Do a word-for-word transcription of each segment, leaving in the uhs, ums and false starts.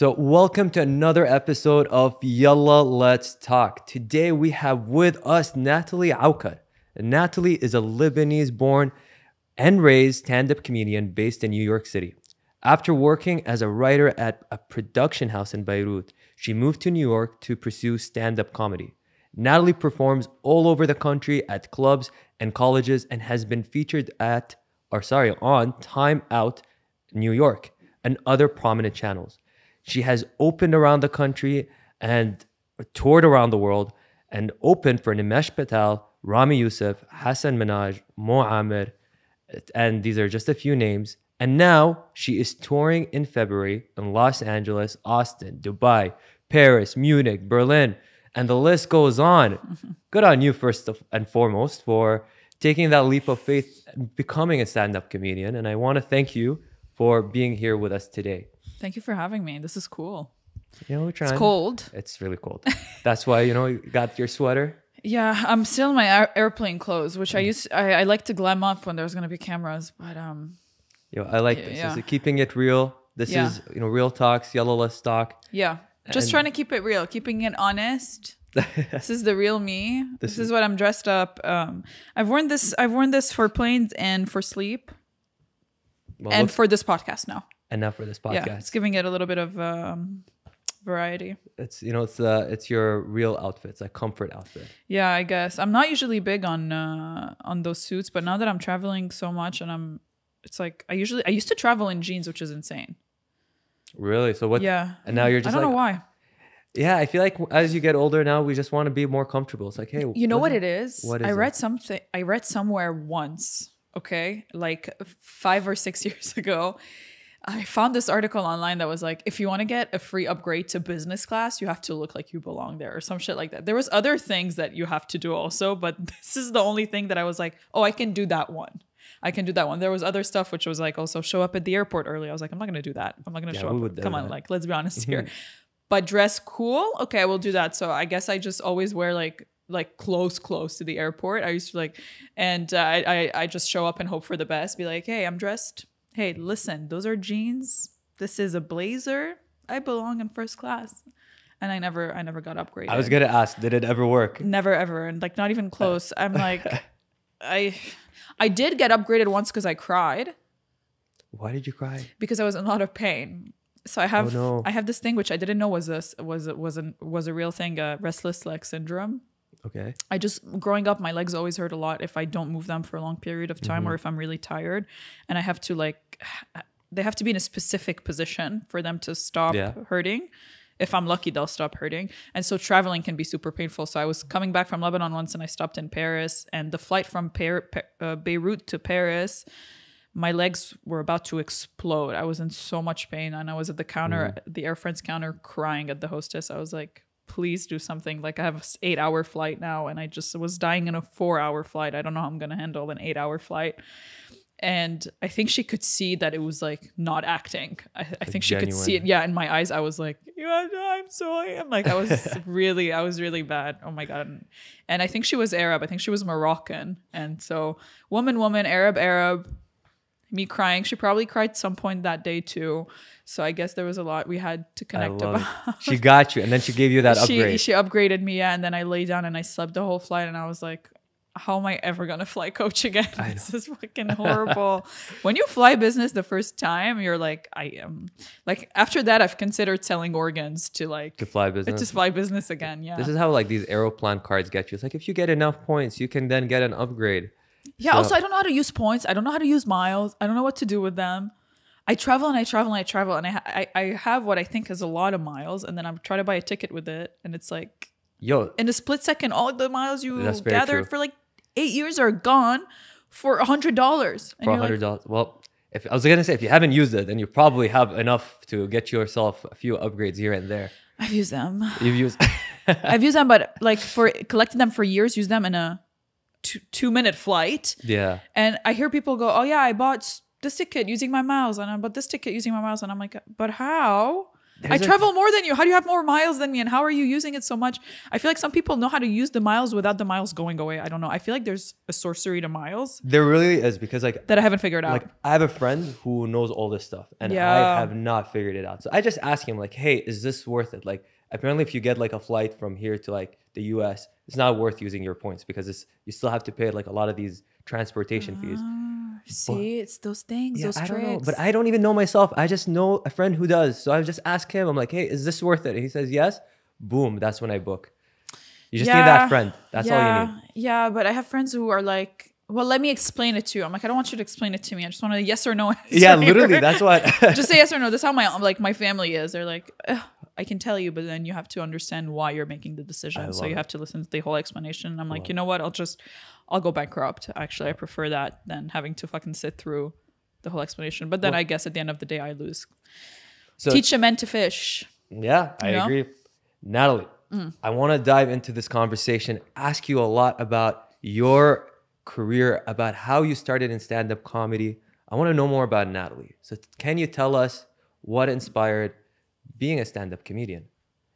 So welcome to another episode of Yalla Let's Talk. Today we have with us Nataly Aukar. Nataly is a Lebanese-born and raised stand-up comedian based in New York City. After working as a writer at a production house in Beirut, she moved to New York to pursue stand-up comedy. Nataly performs all over the country at clubs and colleges and has been featured at, or sorry, on Time Out New York and other prominent channels. She has opened around the country and toured around the world and opened for Nimesh Patel, Rami Youssef, Hasan Minhaj, Mo Amir, and these are just a few names. And now she is touring in February in Los Angeles, Austin, Dubai, Paris, Munich, Berlin, and the list goes on. Mm-hmm. Good on you, first and foremost, for taking that leap of faith and becoming a stand-up comedian. And I want to thank you for being here with us today. Thank you for having me. This is cool. You know, we're trying. It's cold. It's really cold. That's why, you know, you got your sweater. Yeah, I'm still in my air airplane clothes, which I used. I, I like to glam up when there's gonna be cameras, but um. Yo, I like yeah, this. Yeah. This is keeping it real. This yeah. is, you know, real talks, Yalla Let's Talk. Yeah, just and trying to keep it real, keeping it honest. This is the real me. This, this is, is what I'm dressed up. Um, I've worn this. I've worn this for planes and for sleep, well, and look, for this podcast now. And now for this podcast. Yeah, it's giving it a little bit of um, variety. It's, you know, it's uh, it's your real outfit. It's a comfort outfit. Yeah, I guess. I'm not usually big on uh, on those suits, but now that I'm traveling so much and I'm, it's like I usually I used to travel in jeans, which is insane. Really? So what? Yeah. And now you're just I don't like, know why. Yeah, I feel like as you get older now, we just want to be more comfortable. It's like, hey, you know what, what it is? What is I read it? something. I read somewhere once. Okay, like five or six years ago. I found this article online that was like, if you want to get a free upgrade to business class, you have to look like you belong there or some shit like that. There was other things that you have to do also, but this is the only thing that I was like, oh, I can do that one. I can do that one. There was other stuff which was like also show up at the airport early. I was like, I'm not going to do that. I'm not going to yeah, show up. Come on, that. like, let's be honest here. But dress cool. Okay, I will do that. So I guess I just always wear like like close, close to the airport. I used to like, and uh, I, I I just show up and hope for the best. Be like, hey, I'm dressed. Hey, listen, those are jeans. This is a blazer. I belong in first class. And I never I never got upgraded. I was going to ask, did it ever work? Never, ever. And like, not even close. I'm like, I I did get upgraded once because I cried. Why did you cry? Because I was in a lot of pain. So I have oh, no. I have this thing which I didn't know was a, was a, was a, was a real thing, uh, restless leg syndrome. Okay. I just, growing up, my legs always hurt a lot if I don't move them for a long period of time, mm-hmm. or if I'm really tired. And I have to like, they have to be in a specific position for them to stop yeah. hurting. If I'm lucky, they'll stop hurting. And so traveling can be super painful. So I was coming back from Lebanon once and I stopped in Paris. And the flight from Par- uh, Beirut to Paris, my legs were about to explode. I was in so much pain. And I was at the counter, mm-hmm. the Air France counter, crying at the hostess. I was like, please do something. Like, I have an eight hour flight now and I just was dying in a four hour flight. I don't know how I'm going to handle an eight hour flight. And I think she could see that it was like not acting. I, I like think she genuine. could see it. Yeah. In my eyes, I was like, yeah, I'm sorry. I'm like, I was really, I was really bad. Oh my God. And I think she was Arab. I think she was Moroccan. And so woman, woman, Arab, Arab, me crying. She probably cried at some point that day too. So I guess there was a lot we had to connect about. It. She got you, and then she gave you that she, upgrade. She upgraded me, yeah. And then I lay down and I slept the whole flight, and I was like, how am I ever gonna fly coach again? This is fucking horrible. When you fly business the first time, you're like, I am. Like after that, I've considered selling organs to like to fly business. To fly business again. Yeah. This is how like these Aeroplan cards get you. It's like if you get enough points, you can then get an upgrade. Yeah. So, also, I don't know how to use points. I don't know how to use miles. I don't know what to do with them. I travel and I travel and I travel and I, I I have what I think is a lot of miles, and then I'm trying to buy a ticket with it, and it's like, yo, in a split second, all the miles you gathered true. for like eight years are gone for a hundred dollars. For a hundred dollars. Like, well, if I was gonna say if you haven't used it, then you probably have enough to get yourself a few upgrades here and there. I've used them. You've used. I've used them, but like for collecting them for years, use them in a two, two minute flight. Yeah. And I hear people go, oh yeah, I bought this ticket using my miles and I bought this ticket using my miles. And I'm like, but how? I travel more than you. How do you have more miles than me? And how are you using it so much? I feel like some people know how to use the miles without the miles going away. I don't know. I feel like there's a sorcery to miles. There really is, because like that I haven't figured out. Like I have a friend who knows all this stuff, and yeah. I have not figured it out. So I just ask him like, hey, is this worth it? Like apparently if you get like a flight from here to like the U S, it's not worth using your points because it's you still have to pay like a lot of these transportation fees. See, but, it's those things, yeah, those I tricks. don't know, but I don't even know myself. I just know a friend who does. So I just ask him. I'm like, hey, is this worth it? And he says yes. Boom. That's when I book. You just yeah, need that friend. That's yeah, all you need. Yeah, but I have friends who are like, well, let me explain it to you. I'm like, I don't want you to explain it to me. I just want a yes or no answer. Yeah, literally. That's what. Just say yes or no. That's how my like my family is. They're like, I can tell you, but then you have to understand why you're making the decision. So you it. have to listen to the whole explanation. I'm like, you know what? I'll just, I'll go bankrupt. Actually, I prefer that than having to fucking sit through the whole explanation. But then well, I guess at the end of the day, I lose. So, teach a man to fish. Yeah, I know? agree. Nataly, mm. I want to dive into this conversation, ask you a lot about your career, about how you started in stand-up comedy. I want to know more about Nataly. So can you tell us what inspired being a stand-up comedian?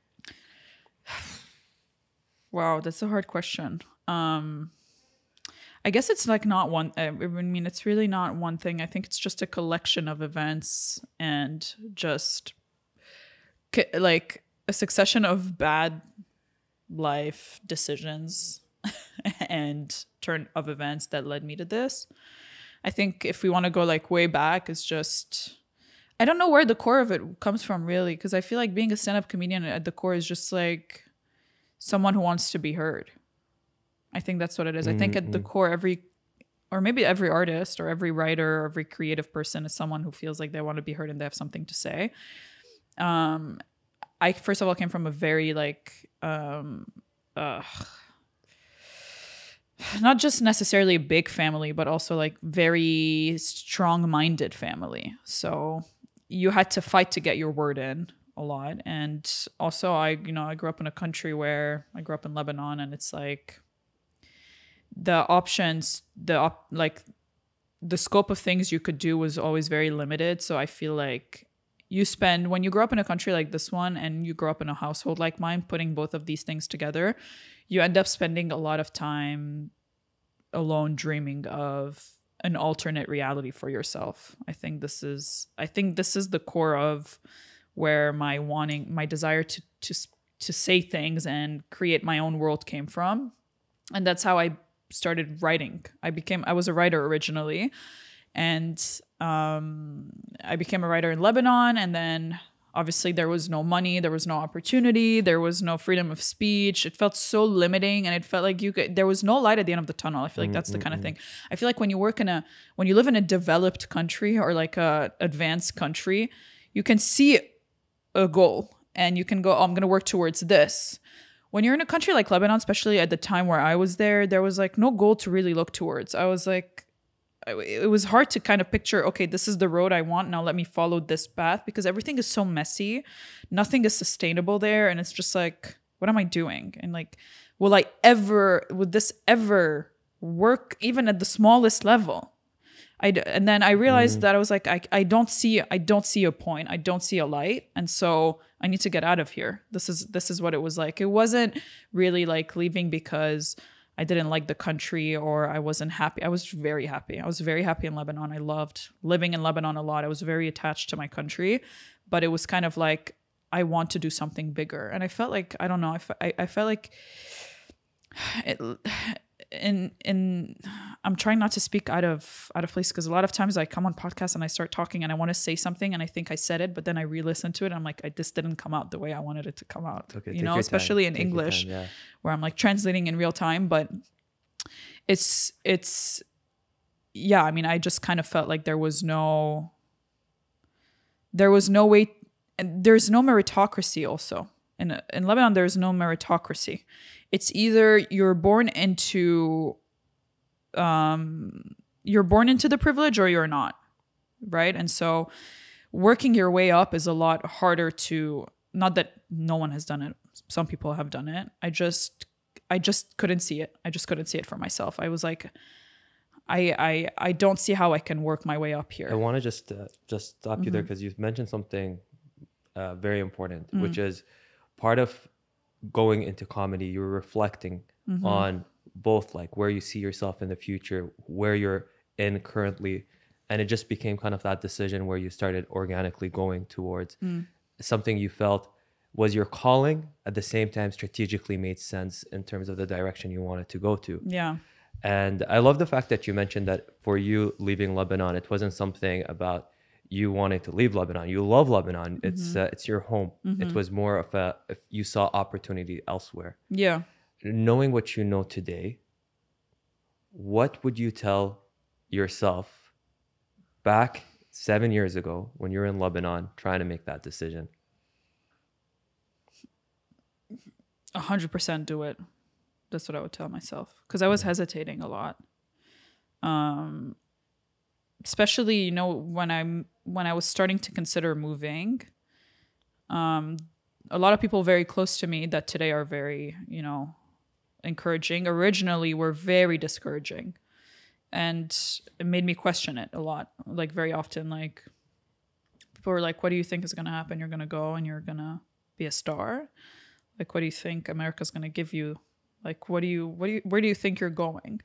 Wow, that's a hard question. Um, I guess it's like not one, I mean, it's really not one thing. I think it's just a collection of events and just like a succession of bad life decisions and turn of events that led me to this. I think if we want to go like way back, it's just, I don't know where the core of it comes from really, because I feel like being a stand-up comedian at the core is just like someone who wants to be heard. I think that's what it is. Mm-hmm. I think at the core, every, or maybe every artist or every writer or every creative person is someone who feels like they want to be heard and they have something to say. Um, I, first of all, came from a very like, um, uh, not just necessarily a big family, but also like very strong-minded family. So you had to fight to get your word in a lot. And also I, you know, I grew up in a country where I grew up in Lebanon, and it's like the options, the op- like the scope of things you could do was always very limited. So I feel like you spend, when you grow up in a country like this one and you grow up in a household like mine, putting both of these things together, you end up spending a lot of time alone dreaming of an alternate reality for yourself. I think this is, I think this is the core of where my wanting, my desire to, to, to say things and create my own world came from. And that's how I started writing. I became, I was a writer originally, and um, I became a writer in Lebanon. And then obviously there was no money, there was no opportunity, there was no freedom of speech. It felt so limiting, and it felt like you could, there was no light at the end of the tunnel. I feel like that's mm-hmm. the kind of thing. I feel like when you work in a, when you live in a developed country or like a advanced country, you can see a goal and you can go, oh, I'm going to work towards this. When you're in a country like Lebanon, especially at the time where I was there, there was like no goal to really look towards. I was like, it was hard to kind of picture, okay, this is the road I want. Now let me follow this path, because everything is so messy. Nothing is sustainable there. And it's just like, what am I doing? And like, will I ever, would this ever work even at the smallest level? I, and then I realized mm. that I was like, I, I don't see, I don't see a point. I don't see a light. And so I need to get out of here. This is, this is what it was like. It wasn't really like leaving because I didn't like the country or I wasn't happy. I was very happy. I was very happy in Lebanon. I loved living in Lebanon a lot. I was very attached to my country, but it was kind of like, I want to do something bigger. And I felt like, I don't know, I, f- I, I felt like it, in, in, I'm trying not to speak out of, out of place, because a lot of times I come on podcasts and I start talking and I want to say something and I think I said it, but then I re-listen to it and I'm like, I, this didn't come out the way I wanted it to come out, okay, you know, especially time. in take English time, yeah. where I'm like translating in real time, but it's, it's, yeah, I mean, I just kind of felt like there was no, there was no way, and there's no meritocracy also. In, in Lebanon, there's no meritocracy. It's either you're born into, um, you're born into the privilege or you're not, right? And so working your way up is a lot harder to, not that no one has done it. Some people have done it. I just, I just couldn't see it. I just couldn't see it for myself. I was like, I, I, I don't see how I can work my way up here. I want to just, uh, just stop mm-hmm. you there, because you mentioned something uh, very important, mm. which is part of going into comedy. You're reflecting mm-hmm. on both, like where you see yourself in the future, where you're in currently, and it just became kind of that decision where you started organically going towards mm. something you felt was your calling, at the same time strategically made sense in terms of the direction you wanted to go to. Yeah. And I love the fact that you mentioned that for you leaving Lebanon, it wasn't something about you wanting to leave Lebanon. You love Lebanon. Mm-hmm. It's uh, it's your home. Mm-hmm. It was more of a, if you saw opportunity elsewhere. Yeah. Knowing what you know today, what would you tell yourself back seven years ago when you were in Lebanon trying to make that decision? A hundred percent do it. That's what I would tell myself, because I was hesitating a lot. Um, especially, you know, when I'm when I was starting to consider moving. Um, a lot of people very close to me that today are very, you know, encouraging. Originally, were very discouraging, and it made me question it a lot. Like very often, like people were like, "What do you think is going to happen? You're going to go and you're going to be a star. Like, what do you think America's going to give you? Like, what do you, what do you, where do you think you're going?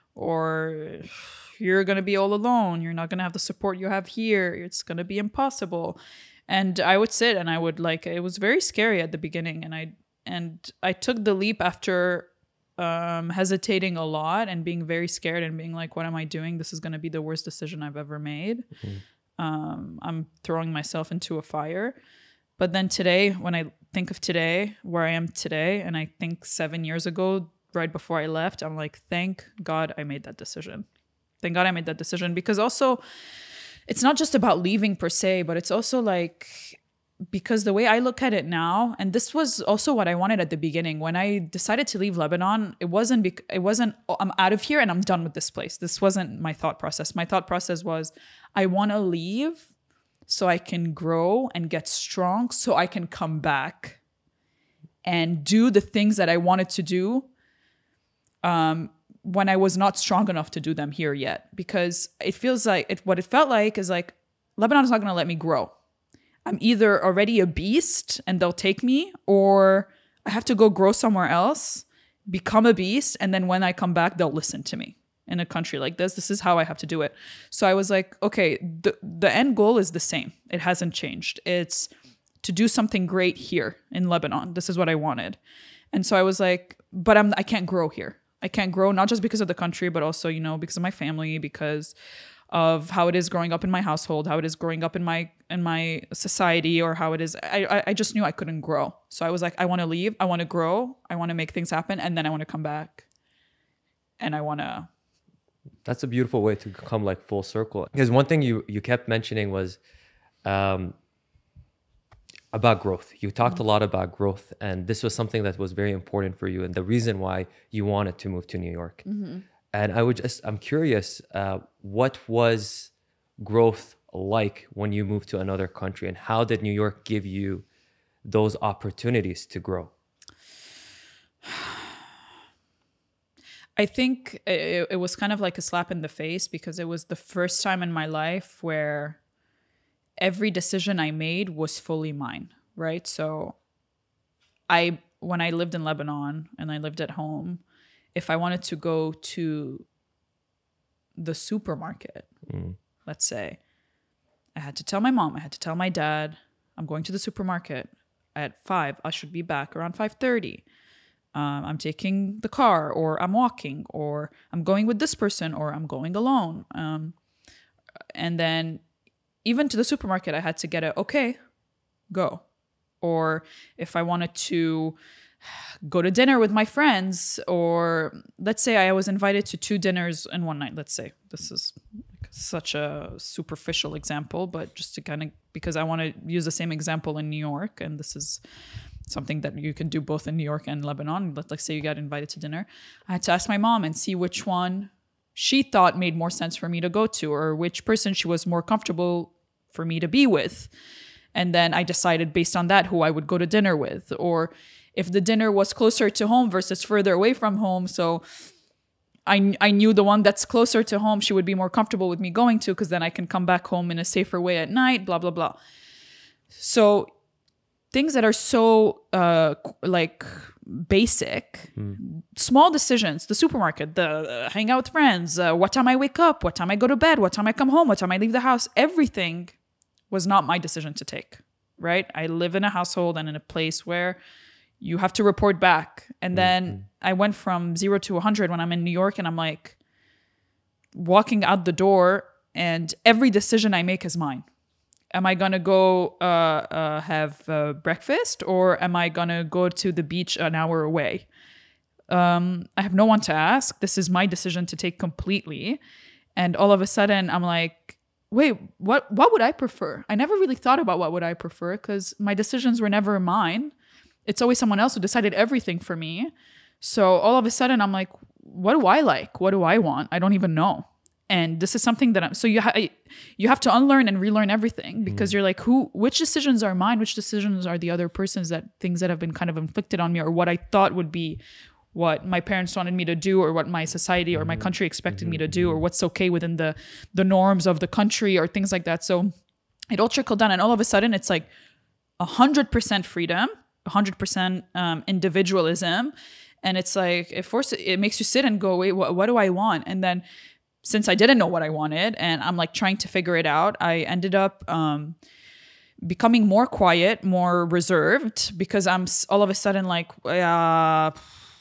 Or you're going to be all alone. You're not going to have the support you have here. It's going to be impossible." And I would sit and I would like, it was very scary at the beginning. And I, and I took the leap after um, hesitating a lot and being very scared and being like, what am I doing? This is going to be the worst decision I've ever made. Mm-hmm. Um, I'm throwing myself into a fire. But then today, when I think of today, where I am today, and I think seven years ago, right before I left, I'm like, thank God I made that decision. Thank God I made that decision. Because also, it's not just about leaving per se, but it's also like, because the way I look at it now, and this was also what I wanted at the beginning, when I decided to leave Lebanon, it wasn't, bec- it wasn't, oh, I'm out of here and I'm done with this place. This wasn't my thought process. My thought process was, I want to leave so I can grow and get strong, so I can come back and do the things that I wanted to do um, when I was not strong enough to do them here yet. Because it feels like, it, what it felt like is like, Lebanon is not going to let me grow. I'm either already a beast and they'll take me, or I have to go grow somewhere else, become a beast, and then when I come back, they'll listen to me. In a country like this, this is how I have to do it. So I was like, okay, the, the end goal is the same. It hasn't changed. It's to do something great here in Lebanon. This is what I wanted. And so I was like, but I'm, I can't grow here. I can't grow, not just because of the country, but also, you know, because of my family, because of how it is growing up in my household, how it is growing up in my in my society, or how it is. I, I just knew I couldn't grow. So I was like, I want to leave. I want to grow. I want to make things happen. And then I want to come back. And I want to... That's a beautiful way to come like full circle. Because one thing you, you kept mentioning was um, about growth. You talked mm-hmm. a lot about growth, and this was something that was very important for you, and the reason why you wanted to move to New York. Mm-hmm. And I would just, I'm curious, uh, what was growth like when you moved to another country, and how did New York give you those opportunities to grow? I think it, it was kind of like a slap in the face, because it was the first time in my life where every decision I made was fully mine, right? So I, when I lived in Lebanon and I lived at home, if I wanted to go to the supermarket, mm. let's say, I had to tell my mom, I had to tell my dad, I'm going to the supermarket at five. I should be back around five thirty. Um, I'm taking the car, or I'm walking, or I'm going with this person, or I'm going alone. Um, and then even to the supermarket, I had to get a, okay, go. Or if I wanted to go to dinner with my friends, or let's say I was invited to two dinners in one night. Let's say this is such a superficial example, but just to kind of, because I want to use the same example in New York, and this is something that you can do both in New York and Lebanon. Let's like say you got invited to dinner. I had to ask my mom and see which one she thought made more sense for me to go to, or which person she was more comfortable for me to be with. And then I decided based on that who I would go to dinner with, or if the dinner was closer to home versus further away from home. So I, I knew the one that's closer to home, she would be more comfortable with me going to, because then I can come back home in a safer way at night, blah, blah, blah. So things that are so uh, like basic, mm. small decisions, the supermarket, the uh, hang out with friends, uh, what time I wake up, what time I go to bed, what time I come home, what time I leave the house, everything was not my decision to take, right? I live in a household and in a place where you have to report back. And then mm-hmm. I went from zero to one hundred when I'm in New York, and I'm like walking out the door and every decision I make is mine. Am I going to go uh, uh, have uh, breakfast, or am I going to go to the beach an hour away? Um, I have no one to ask. This is my decision to take completely. And all of a sudden I'm like, wait, what, what would I prefer? I never really thought about what would I prefer, because my decisions were never mine. It's always someone else who decided everything for me. So all of a sudden I'm like, what do I like? What do I want? I don't even know. And this is something that I'm, so you, ha- you have to unlearn and relearn everything, because mm. you're like, who, which decisions are mine? Which decisions are the other person's, that things that have been kind of inflicted on me, or what I thought would be what my parents wanted me to do, or what my society or my country expected mm-hmm. me to do, or what's okay within the, the norms of the country, or things like that. So it all trickled down, and all of a sudden it's like a hundred percent freedom, a hundred percent um, individualism. And it's like, it forces, it makes you sit and go, wait, what, what do I want? And then, since I didn't know what I wanted and I'm like trying to figure it out, I ended up um, becoming more quiet, more reserved, because I'm all of a sudden like, uh,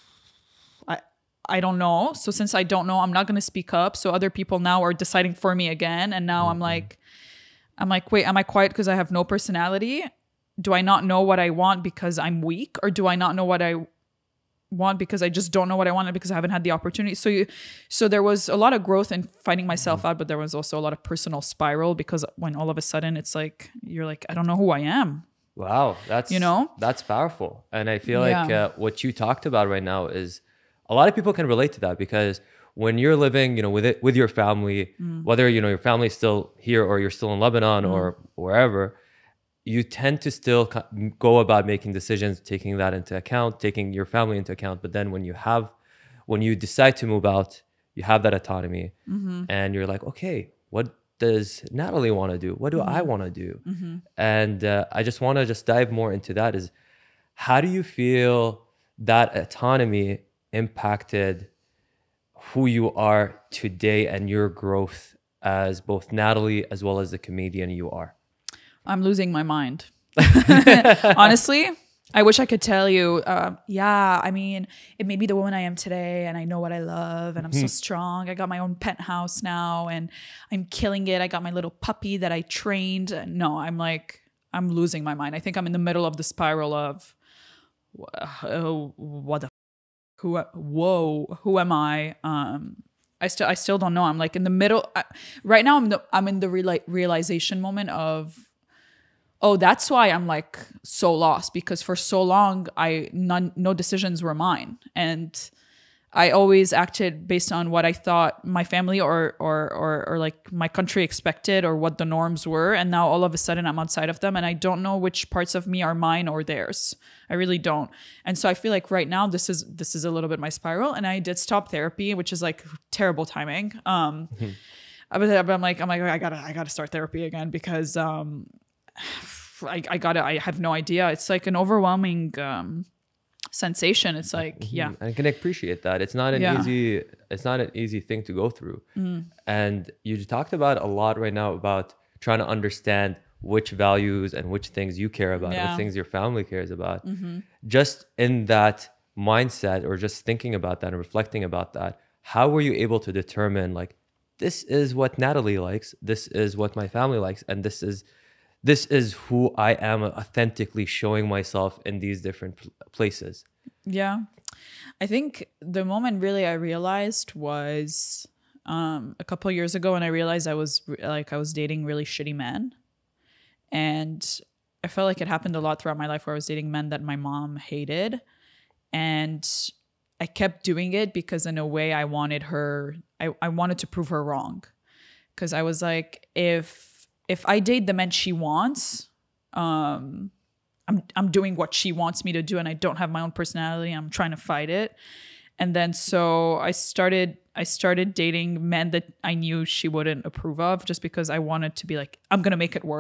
I, I don't know. So since I don't know, I'm not going to speak up. So other people now are deciding for me again. And now mm-hmm. I'm like, I'm like, wait, am I quiet because I have no personality? Do I not know what I want because I'm weak? Or do I not know what I want because I just don't know what I wanted, because I haven't had the opportunity? So you, so there was a lot of growth in finding myself out, but there was also a lot of personal spiral, because when all of a sudden it's like, you're like, I don't know who I am. Wow. That's, you know, that's powerful. And I feel yeah. like uh, what you talked about right now is a lot of people can relate to that, because when you're living, you know, with it, with your family, mm. whether, you know, your family's still here or you're still in Lebanon mm. or wherever, you tend to still go about making decisions, taking that into account, taking your family into account. But then when you have, when you decide to move out, you have that autonomy mm-hmm. and you're like, okay, what does Nataly want to do? What do mm-hmm. I want to do? Mm-hmm. And uh, I just want to just dive more into that. Is how do you feel that autonomy impacted who you are today and your growth as both Nataly as well as the comedian you are? I'm losing my mind. Honestly, I wish I could tell you, uh, yeah, I mean, it made me the woman I am today, and I know what I love, and I'm so strong. I got my own penthouse now, and I'm killing it. I got my little puppy that I trained. No, I'm like, I'm losing my mind. I think I'm in the middle of the spiral of, uh, what the, f- who, whoa, who am I? Um, I still, I still don't know. I'm like in the middle. I, right now, I'm the, I'm in the reali- realization moment of, oh, that's why I'm like so lost, because for so long, I none, no decisions were mine. And I always acted based on what I thought my family or, or, or, or like my country expected, or what the norms were. And now all of a sudden I'm outside of them, and I don't know which parts of me are mine or theirs. I really don't. And so I feel like right now this is, this is a little bit my spiral. And I did stop therapy, which is like terrible timing. Um, mm-hmm. but I'm like, I'm like, I gotta, I gotta start therapy again, because, um, I, I got it. I have no idea. It's like an overwhelming um, sensation. It's like, mm-hmm. yeah. I can appreciate that. It's not an yeah. easy, it's not an easy thing to go through. Mm. And you talked about a lot right now about trying to understand which values and which things you care about, yeah. which things your family cares about. Mm-hmm. Just in that mindset, or just thinking about that and reflecting about that, how were you able to determine like, this is what Nataly likes, this is what my family likes, and this is This is who I am authentically showing myself in these different places? Yeah. I think the moment really I realized was um, a couple of years ago, when I realized I was like, I was dating really shitty men. And I felt like it happened a lot throughout my life, where I was dating men that my mom hated. And I kept doing it because in a way I wanted her, I, I wanted to prove her wrong. Because I was like, if If I date the men she wants, um, I'm I'm doing what she wants me to do, and I don't have my own personality. I'm trying to fight it, and then so I started I started dating men that I knew she wouldn't approve of, just because I wanted to be like, I'm gonna make it work.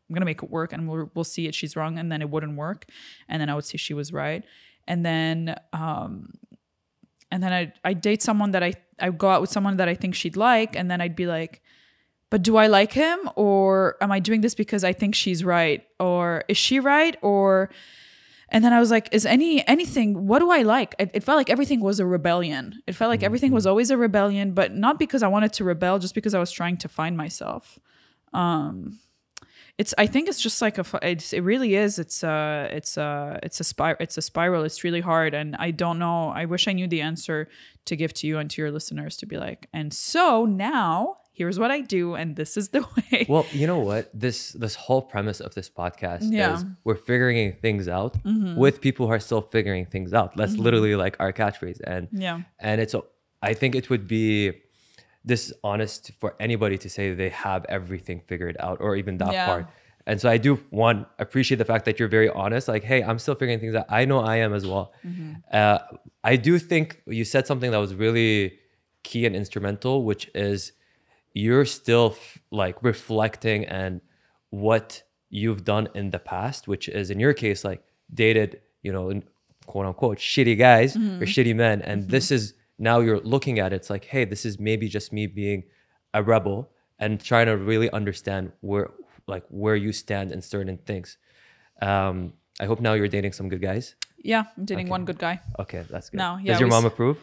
I'm gonna make it work, and we'll we'll see it. She's wrong, and then it wouldn't work, and then I would say she was right, and then um, and then I I date someone that I I go out with someone that I think she'd like, and then I'd be like, but do I like him, or am I doing this because I think she's right, or is she right, or and then I was like, is any anything, what do I like? It, it felt like everything was a rebellion. It felt like everything was always a rebellion, but not because I wanted to rebel, just because I was trying to find myself. Um, it's, I think it's just like a, it's, it really is. It's a, it's a, it's a spiral. It's a spiral. It's really hard. And I don't know. I wish I knew the answer to give to you and to your listeners to be like, and so now here's what I do, and this is the way. Well, you know what? This this whole premise of this podcast Yeah. is we're figuring things out Mm-hmm. with people who are still figuring things out. That's Mm-hmm. literally like our catchphrase. And Yeah. and it's I think it would be dishonest for anybody to say they have everything figured out, or even that Yeah. part. And so I do, one, appreciate the fact that you're very honest. Like, hey, I'm still figuring things out. I know I am as well. Mm-hmm. Uh, I do think you said something that was really key and instrumental, which is you're still f- like reflecting and what you've done in the past, which is in your case, like dated, you know, quote unquote, shitty guys Mm-hmm. or shitty men. And this is, now you're looking at it, it's like, hey, this is maybe just me being a rebel and trying to really understand where, like where you stand in certain things. Um, I hope now you're dating some good guys. Yeah. I'm dating Okay. one good guy. Okay, that's good. No, yeah, Does your we mom s- approve?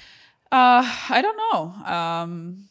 Uh, I don't know. Um,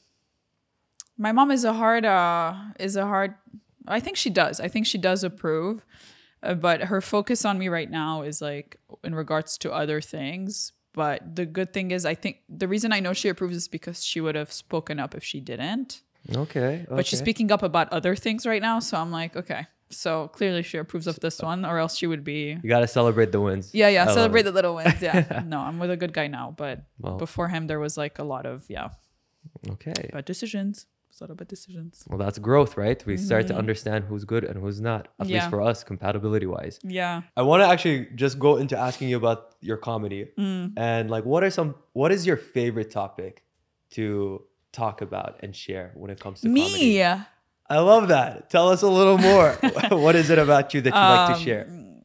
my mom is a hard, uh, is a hard, I think she does. I think she does approve. Uh, but her focus on me right now is like in regards to other things. But the good thing is, I think the reason I know she approves is because she would have spoken up if she didn't. Okay. But she's okay. speaking up about other things right now. So I'm like, okay. So clearly she approves of this one, or else she would be. You got to celebrate the wins. Yeah, yeah. I love Celebrate it. the little wins. Yeah. No, I'm with a good guy now. But Well. before him, there was like a lot of, yeah, Okay. bad decisions. A lot of bad decisions. Well, that's growth, right? We start to understand who's good and who's not, at Yeah. least for us, compatibility wise. Yeah. I want to actually just go into asking you about your comedy Mm. and like, what are some, what is your favorite topic to talk about and share when it comes to comedy? Me. I love that. Tell us a little more. What is it about you that you like Um, to share?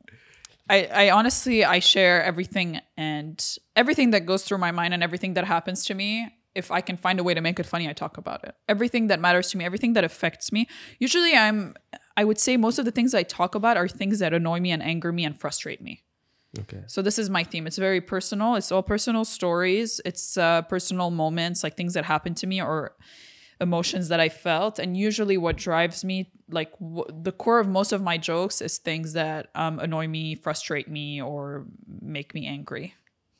I, I honestly, I share everything and everything that goes through my mind and everything that happens to me. If I can find a way to make it funny, I talk about it. Everything that matters to me, everything that affects me. Usually I'm, I would say most of the things I talk about are things that annoy me and anger me and frustrate me. Okay. So this is my theme. It's very personal. It's all personal stories. It's uh, personal moments, like things that happened to me or emotions that I felt. And usually what drives me, like w- the core of most of my jokes is things that um, annoy me, frustrate me, or make me angry.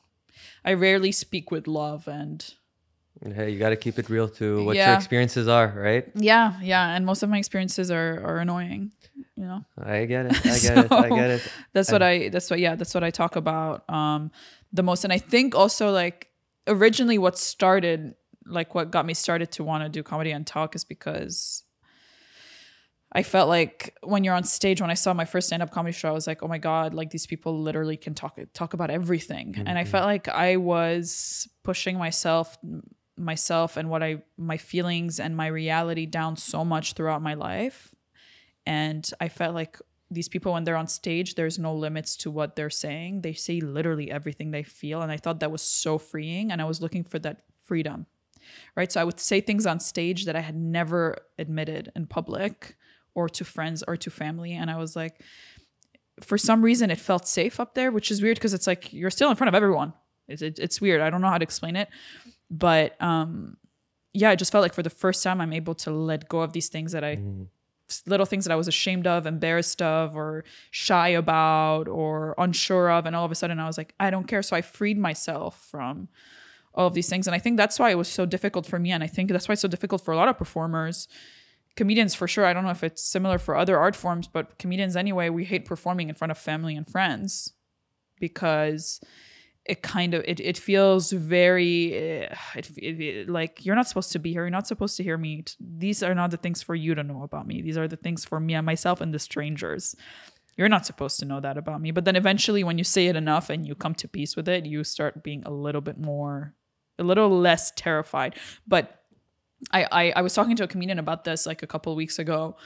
I rarely speak with love and... Hey, you got to keep it real to what your Yeah. experiences are, right? Yeah, yeah. And most of my experiences are, are annoying, you know? I get it. I get it. I So, get it. That's what I, that's what, yeah, that's what I talk about um, the most. And I think also like originally what started, like what got me started to want to do comedy and talk is because I felt like when you're on stage, when I saw my first stand-up comedy show, I was like, oh my God, like these people literally can talk, talk about everything. Mm-hmm. And I felt like I was pushing myself, myself and what I, my feelings and my reality down so much throughout my life. And I felt like these people, when they're on stage, there's no limits to what they're saying. They say literally everything they feel. And I thought that was so freeing. And I was looking for that freedom, right? So I would say things on stage that I had never admitted in public or to friends or to family. And I was like, for some reason, it felt safe up there, which is weird because it's like you're still in front of everyone. It's, it, it's weird. I don't know how to explain it. But um, yeah, I just felt like for the first time, I'm able to let go of these things that I... Mm. little things that I was ashamed of, embarrassed of, or shy about, or unsure of. And all of a sudden I was like, I don't care. So I freed myself from all of these things. And I think that's why it was so difficult for me. And I think that's why it's so difficult for a lot of performers, comedians for sure. I don't know if it's similar for other art forms, but comedians anyway, we hate performing in front of family and friends because it kind of, it, it feels very, it, it, it, like you're not supposed to be here. You're not supposed to hear me. These are not the things for you to know about me. These are the things for me and myself and the strangers. You're not supposed to know that about me. But then eventually when you say it enough and you come to peace with it, you start being a little bit more, a little less terrified. But I, I, I was talking to a comedian about this like a couple of weeks ago.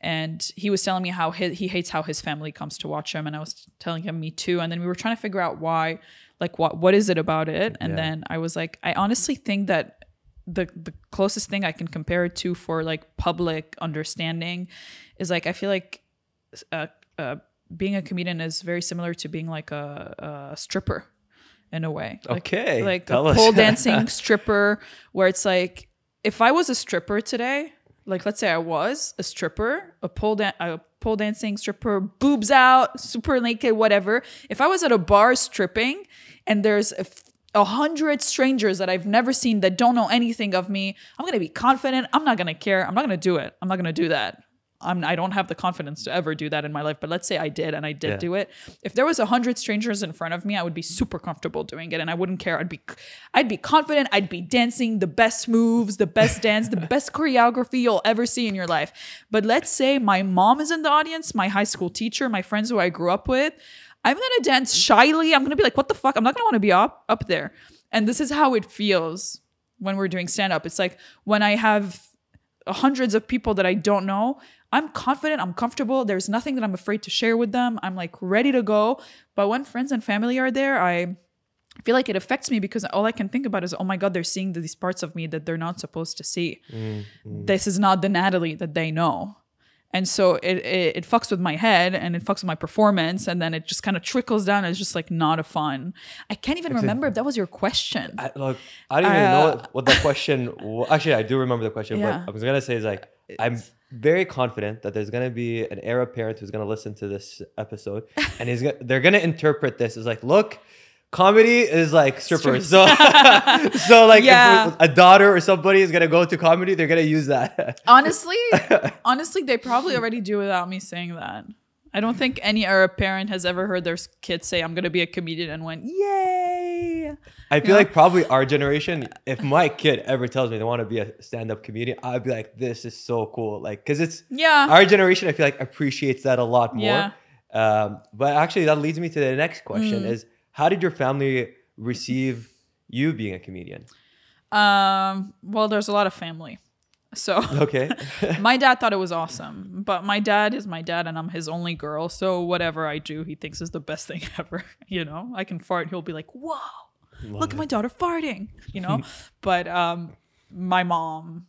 And he was telling me how he, he hates how his family comes to watch him. And I was telling him me too. And then we were trying to figure out why, like what what is it about it? And yeah. then I was like, I honestly think that the the closest thing I can compare it to for like public understanding is like, I feel like uh, uh, being a comedian is very similar to being like a, a stripper in a way. Like, okay. Like Tell a us. pole dancing stripper, where it's like, if I was a stripper today, like let's say I was a stripper, a pole, da- a pole dancing stripper, boobs out, super naked, whatever. If I was at a bar stripping and there's a, f- a hundred strangers that I've never seen that don't know anything of me, I'm going to be confident. I'm not going to care. I'm not going to do it. I'm not going to do that. I'm, I don't have the confidence to ever do that in my life. But let's say I did and I did yeah. do it. If there was a hundred strangers in front of me, I would be super comfortable doing it and I wouldn't care. I'd be, I'd be confident. I'd be dancing the best moves, the best dance, the best choreography you'll ever see in your life. But let's say my mom is in the audience, my high school teacher, my friends who I grew up with. I'm going to dance shyly. I'm going to be like, what the fuck? I'm not going to want to be up, up there. And this is how it feels when we're doing stand-up. It's like when I have hundreds of people that I don't know, I'm confident, I'm comfortable. There's nothing that I'm afraid to share with them. I'm like ready to go. But when friends and family are there, I feel like it affects me because all I can think about is, oh my God, they're seeing these parts of me that they're not supposed to see. Mm-hmm. This is not the Nataly that they know. And so it, it it fucks with my head and it fucks with my performance. And then it just kind of trickles down. It's just like not a fun. I can't even Actually, remember if that was your question. I, look, I don't even uh, know what, what the question was. Actually, I do remember the question. Yeah. But I was going to say is like, I'm very confident that there's going to be an Arab parent who's going to listen to this episode. And he's gonna, they're going to interpret this as like, look, comedy is like strippers. So, so like yeah. if a daughter or somebody is going to go to comedy, they're going to use that. Honestly, honestly, they probably already do without me saying that. I don't think any Arab parent has ever heard their kid say, I'm going to be a comedian and went, yay. I feel you know? like probably our generation, if my kid ever tells me they want to be a stand-up comedian, I'd be like, this is so cool. Like, because it's yeah. our generation, I feel like appreciates that a lot more. Yeah. Um, but actually that leads me to the next question mm. is, how did your family receive you being a comedian? Um, well, there's a lot of family. So okay. My dad thought it was awesome, but my dad is my dad and I'm his only girl. So whatever I do, he thinks is the best thing ever. You know, I can fart. He'll be like, whoa, Love look it. at my daughter farting, you know, but um, my mom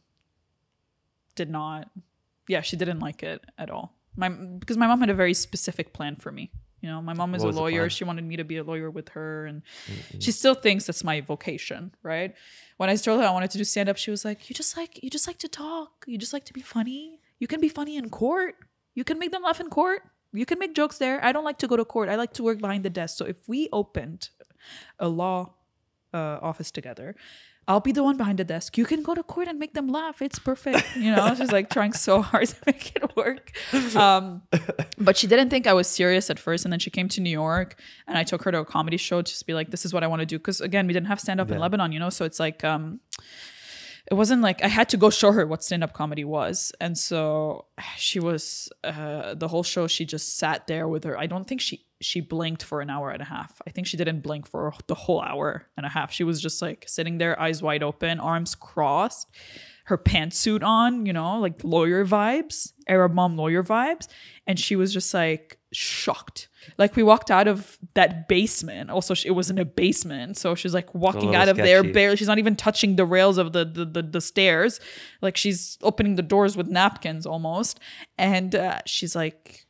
did not. Yeah, she didn't like it at all. My because my mom had a very specific plan for me. You know, my mom is a lawyer. She wanted me to be a lawyer with her. And mm-hmm. she still thinks that's my vocation, right? When I told her I wanted to do stand-up, she was like, you just like, you just like to talk. You just like to be funny. You can be funny in court. You can make them laugh in court. You can make jokes there. I don't like to go to court. I like to work behind the desk. So if we opened a law uh, office together, I'll be the one behind the desk. You can go to court and make them laugh. It's perfect. You know, she's like trying so hard to make it work. Um, but she didn't think I was serious at first. And then she came to New York and I took her to a comedy show to just be like, this is what I want to do. Because again, we didn't have stand up yeah. in Lebanon, you know? So it's like, um, it wasn't like I had to go show her what stand-up comedy was. And so she was, uh, the whole show, she just sat there with her. I don't think she, she blinked for an hour and a half. I think she didn't blink for the whole hour and a half. She was just like sitting there, eyes wide open, arms crossed, her pantsuit on, you know, like lawyer vibes, Arab mom lawyer vibes. And she was just like shocked. Like we walked out of that basement. Also, she, it was in a basement. So she's like walking out of sketchy. there barely. She's not even touching the rails of the, the, the, the stairs. Like she's opening the doors with napkins almost. And uh, she's like,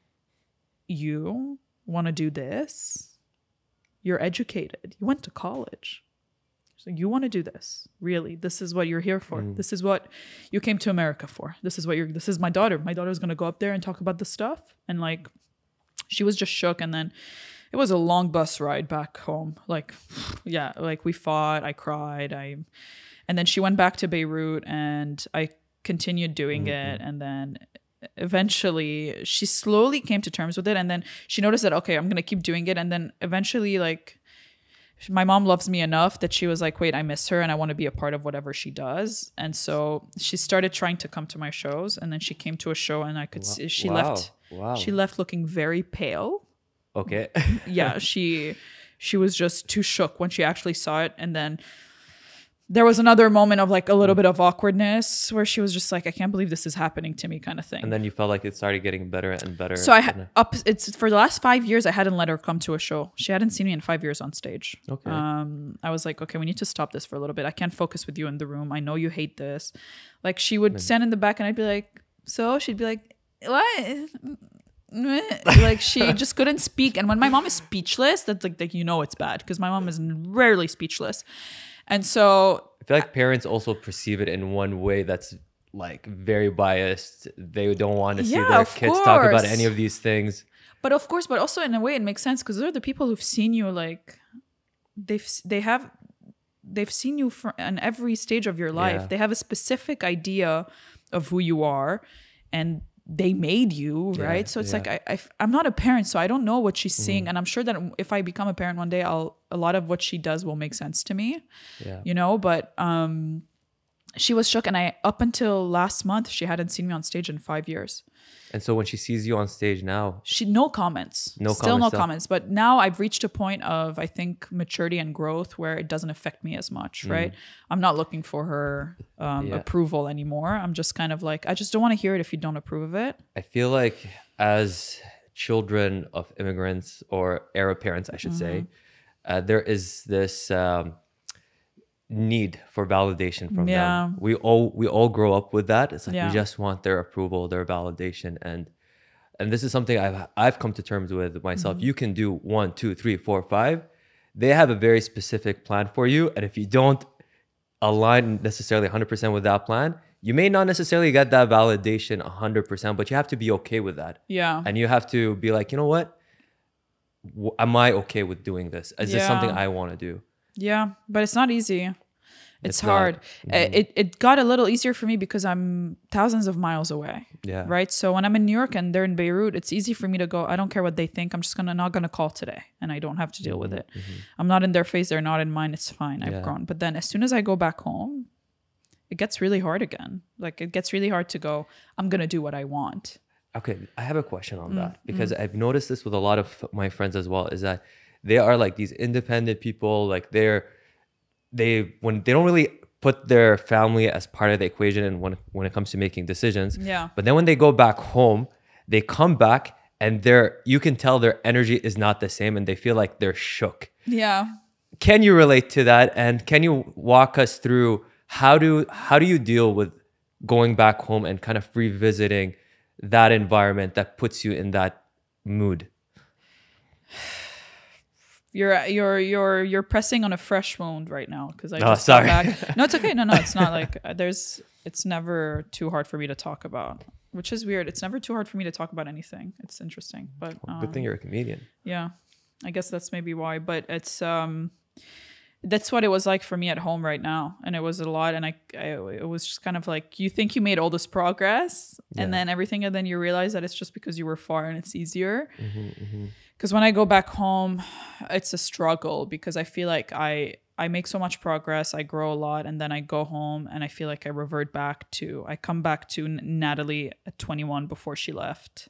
you want to do this? You're educated. You went to college. So you want to do this. Really, this is what you're here for. Mm. This is what you came to America for. This is what you're, this is my daughter. My daughter's going to go up there and talk about this stuff. And like, she was just shook. And then it was a long bus ride back home. Like, yeah, like we fought, I cried. I, and then she went back to Beirut and I continued doing mm-hmm. it. And then eventually she slowly came to terms with it. And then she noticed that, okay, I'm going to keep doing it. And then eventually like, my mom loves me enough that she was like, wait, I miss her and I want to be a part of whatever she does. And so she started trying to come to my shows. And then she came to a show and I could wow. see she wow. left. Wow. She left looking very pale. Okay. yeah. She, she was just too shook when she actually saw it. And then there was another moment of like a little bit of awkwardness where she was just like, I can't believe this is happening to me kind of thing. And then you felt like it started getting better and better. So I ha- up it's for the last five years I hadn't let her come to a show. She hadn't seen me in five years on stage. Okay. Um, I was like, okay, we need to stop this for a little bit. I can't focus with you in the room. I know you hate this. Like she would stand in the back and I'd be like, so she'd be like, what? Like she just couldn't speak. And when my mom is speechless, that's like, like you know it's bad because my mom is rarely speechless. And so I feel like parents also perceive it in one way that's like very biased. They don't want to see yeah, their kids course. talk about any of these things. But of course, but also in a way it makes sense because they're the people who've seen you like they've they have they've seen you for, in every stage of your life. Yeah. They have a specific idea of who you are and they made you, right? Yeah, so it's yeah. like I, I I'm not a parent, so I don't know what she's seeing, Mm. and I'm sure that if I become a parent one day, I'll a lot of what she does will make sense to me, Yeah. you know. But um, she was shook, and I up until last month she hadn't seen me on stage in five years. And so when she sees you on stage now, She no comments, No still comments no still. comments. But now I've reached a point of I think maturity and growth where it doesn't affect me as much, right? I'm not looking for her um, Yeah. approval anymore. I'm just kind of like I just don't want to hear it if you don't approve of it. I feel like as children of immigrants or Arab parents, I should say, uh, there is this um, need for validation from Yeah. them. We all we all grow up with that. It's like Yeah. we just want their approval, their validation, and and this is something I've I've come to terms with myself. Mm-hmm. You can do one, two, three, four, five. They have a very specific plan for you, and if you don't align necessarily one hundred percent with that plan, you may not necessarily get that validation one hundred percent, but you have to be okay with that. Yeah. And you have to be like, you know what? W- Am I okay with doing this? Is this something Yeah. I want to do? Yeah, but it's not easy. It's, It's not. hard. Uh, Mhm. It it got a little easier for me because I'm thousands of miles away. Yeah. Right. So when I'm in New York and they're in Beirut, it's easy for me to go. I don't care what they think. I'm just gonna not gonna call today, and I don't have to deal with it. I'm not in their face. They're not in mine. It's fine. I've Yeah. grown. But then as soon as I go back home, it gets really hard again. Like it gets really hard to go. I'm gonna do what I want. Okay, I have a question Mm, on that because I've noticed this with a lot of my friends as well. Is that they are like these independent people. Like they're they when they don't really put their family as part of the equation, and when when it comes to making decisions. Yeah. But then when they go back home, they come back and they're you can tell their energy is not the same, and they feel like they're shook. Yeah. Can you relate to that? And can you walk us through how do how do you deal with going back home and kind of revisiting that environment that puts you in that mood? You're you're you're you're pressing on a fresh wound right now because I Oh, just got sorry. back. No, it's okay. No, no, it's not like uh, there's. It's never too hard for me to talk about, which is weird. It's never too hard for me to talk about anything. It's interesting, but um, Good thing you're a comedian. yeah, I guess that's maybe why. But it's um, that's what it was like for me at home right now, and it was a lot. And I, I it was just kind of like you think you made all this progress, and Yeah. then everything, and then you realize that it's just because you were far and it's easier. Mm-hmm, Because when I go back home, it's a struggle because I feel like I I make so much progress, I grow a lot, and then I go home and I feel like I revert back to I come back to N- Natalie at twenty-one before she left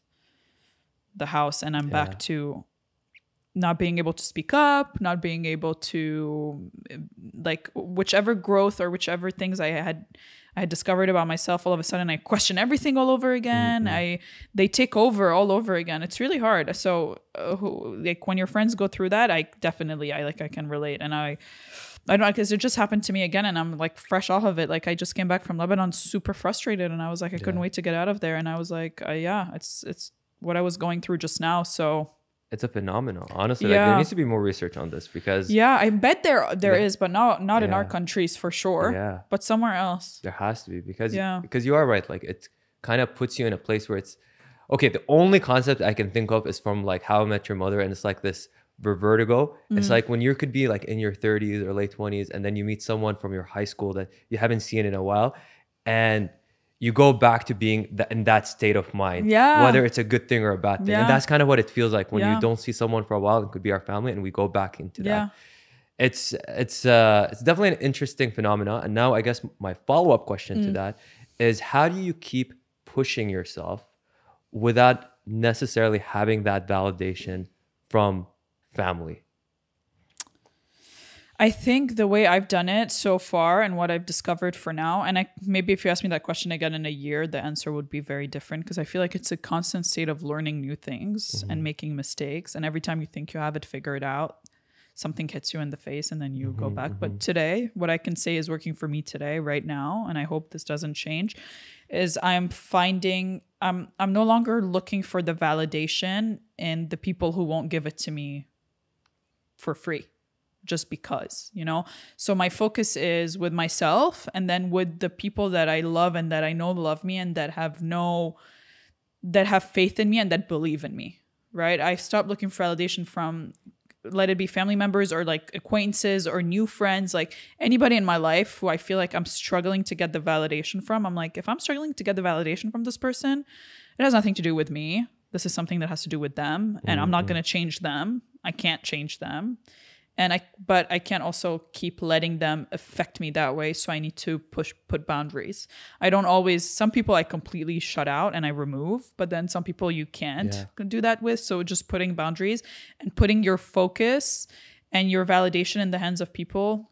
the house, and I'm Yeah. back to not being able to speak up, not being able to like whichever growth or whichever things I had I had discovered about myself, all of a sudden I question everything all over again. Mm-hmm. I they take over all over again. It's really hard. So uh, who, like when your friends go through that, I definitely I like I can relate, and I I don't know because it just happened to me again, and I'm like fresh off of it. Like I just came back from Lebanon super frustrated, and I was like I couldn't Yeah. wait to get out of there, and I was like uh, yeah, it's it's what I was going through just now. So It's a phenomenon, honestly. Like Yeah. there needs to be more research on this because yeah, I bet there there Yeah. is, but not not in our Yeah. countries for sure. Yeah. But somewhere else. there has to be because Yeah. because you are right. Like it kind of puts you in a place where it's okay. The only concept I can think of is from like How I Met Your Mother, and it's like this vertigo. It's like when you could be like in your thirties or late twenties, and then you meet someone from your high school that you haven't seen in a while, and you go back to being th- in that state of mind, Yeah. whether it's a good thing or a bad thing. Yeah. And that's kind of what it feels like when Yeah. you don't see someone for a while. It could be our family, and we go back into Yeah. that. It's it's uh it's definitely an interesting phenomenon. And now I guess my follow-up question Mm. to that is how do you keep pushing yourself without necessarily having that validation from family? I think the way I've done it so far and what I've discovered for now, and I maybe if you ask me that question again in a year, the answer would be very different, because I feel like it's a constant state of learning new things mm-hmm. and making mistakes. And every time you think you have it figured out, something hits you in the face and then you mm-hmm, go back. Mm-hmm. But today, what I can say is working for me today, right now, and I hope this doesn't change, is I'm finding, I'm, I'm no longer looking for the validation in the people who won't give it to me for free. Just because, you know, so my focus is with myself and then with the people that I love and that I know love me and that have no, that have faith in me and that believe in me, right? I stopped looking for validation from, let it be family members or like acquaintances or new friends, like anybody in my life who I feel like I'm struggling to get the validation from. I'm like, if I'm struggling to get the validation from this person, it has nothing to do with me. This is something that has to do with them, and mm-hmm. I'm not going to change them. I can't change them. And I, but I can't also keep letting them affect me that way. So I need to push, put boundaries. I don't always, some people I completely shut out and I remove, but then some people you can't yeah. do that with. So just putting boundaries and putting your focus and your validation in the hands of people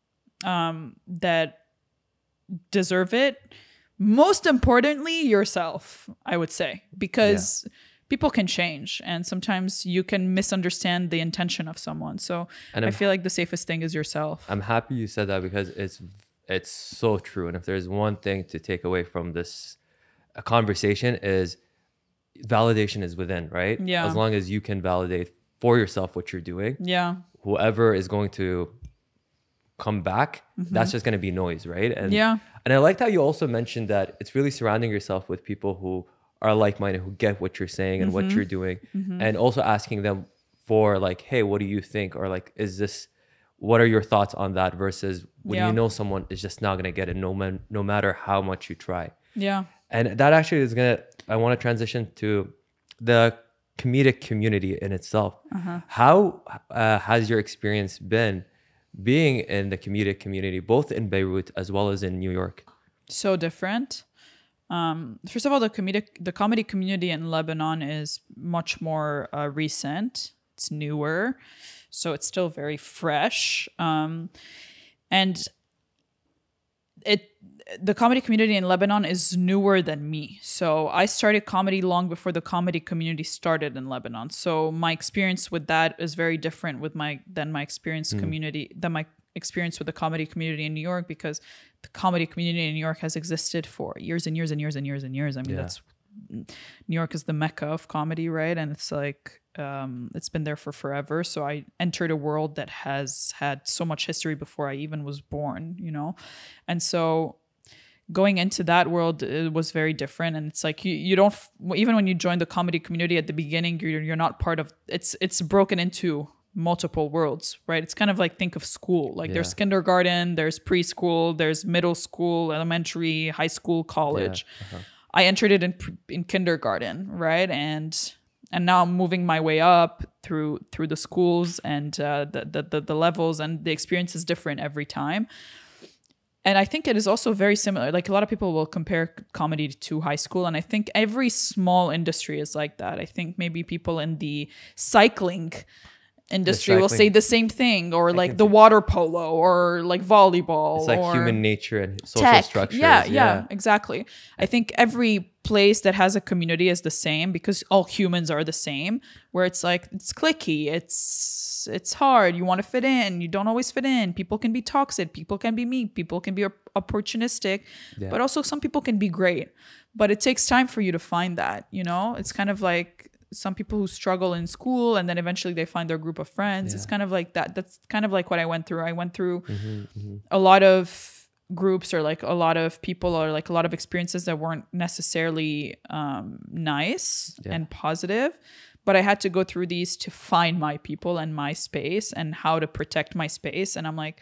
um, that deserve it. Most importantly, yourself, I would say, because yeah. people can change and sometimes you can misunderstand the intention of someone. So and I feel like the safest thing is yourself. I'm happy you said that because it's it's so true. And if there's one thing to take away from this a conversation is validation is within, right? Yeah. As long as you can validate for yourself what you're doing. Yeah. Whoever is going to come back, mm-hmm. that's just going to be noise, right? And yeah. And I liked how you also mentioned that it's really surrounding yourself with people who are like-minded, who get what you're saying and mm-hmm. what you're doing, mm-hmm. and also asking them for like, hey, what do you think? Or like, is this, what are your thoughts on that? Versus when yeah. you know someone is just not going to get it no, man, no matter how much you try. Yeah. And that actually is going to, I want to transition to the comedic community in itself. Uh-huh. How uh, has your experience been being in the comedic community, both in Beirut as well as in New York? So different. Um, first of all, the comedic, the comedy community in Lebanon is much more uh, recent. It's newer, so it's still very fresh. Um, and it, the comedy community in Lebanon is newer than me. So I started comedy long before the comedy community started in Lebanon. So my experience with that is very different with my than my experience mm. community than my experience with the comedy community in New York, because the comedy community in New York has existed for years and years and years and years and years. I mean, yeah. that's New York is the mecca of comedy, right? And it's like um, it's been there for forever. So I entered a world that has had so much history before I even was born, you know? And so going into that world, it was very different. And it's like, you, you don't, even when you join the comedy community at the beginning, you're, you're not part of, it's, it's broken into multiple worlds, right? It's kind of like, think of school. Like yeah. there's kindergarten, there's preschool, there's middle school, elementary, high school, college. Yeah. Uh-huh. I entered it in in kindergarten, right? And and now I'm moving my way up through through the schools and uh, the, the the the levels, and the experience is different every time. And I think it is also very similar. Like a lot of people will compare comedy to high school, and I think every small industry is like that. I think maybe people in the cycling industry will say the same thing, or like the water polo, or like volleyball. It's like or human nature and social tech. structures. Yeah, yeah, yeah, exactly. I think every place that has a community is the same, because all humans are the same, where it's like, it's cliquey, it's it's hard, you want to fit in, you don't always fit in, people can be toxic, people can be mean, people can be opportunistic, yeah. but also some people can be great. But it takes time for you to find that, you know? It's kind of like some people who struggle in school and then eventually they find their group of friends. Yeah. It's kind of like that. That's kind of like what I went through. I went through mm-hmm, mm-hmm. a lot of groups, or like a lot of people, or like a lot of experiences that weren't necessarily um, nice yeah. and positive. But I had to go through these to find my people and my space and how to protect my space. And I'm like,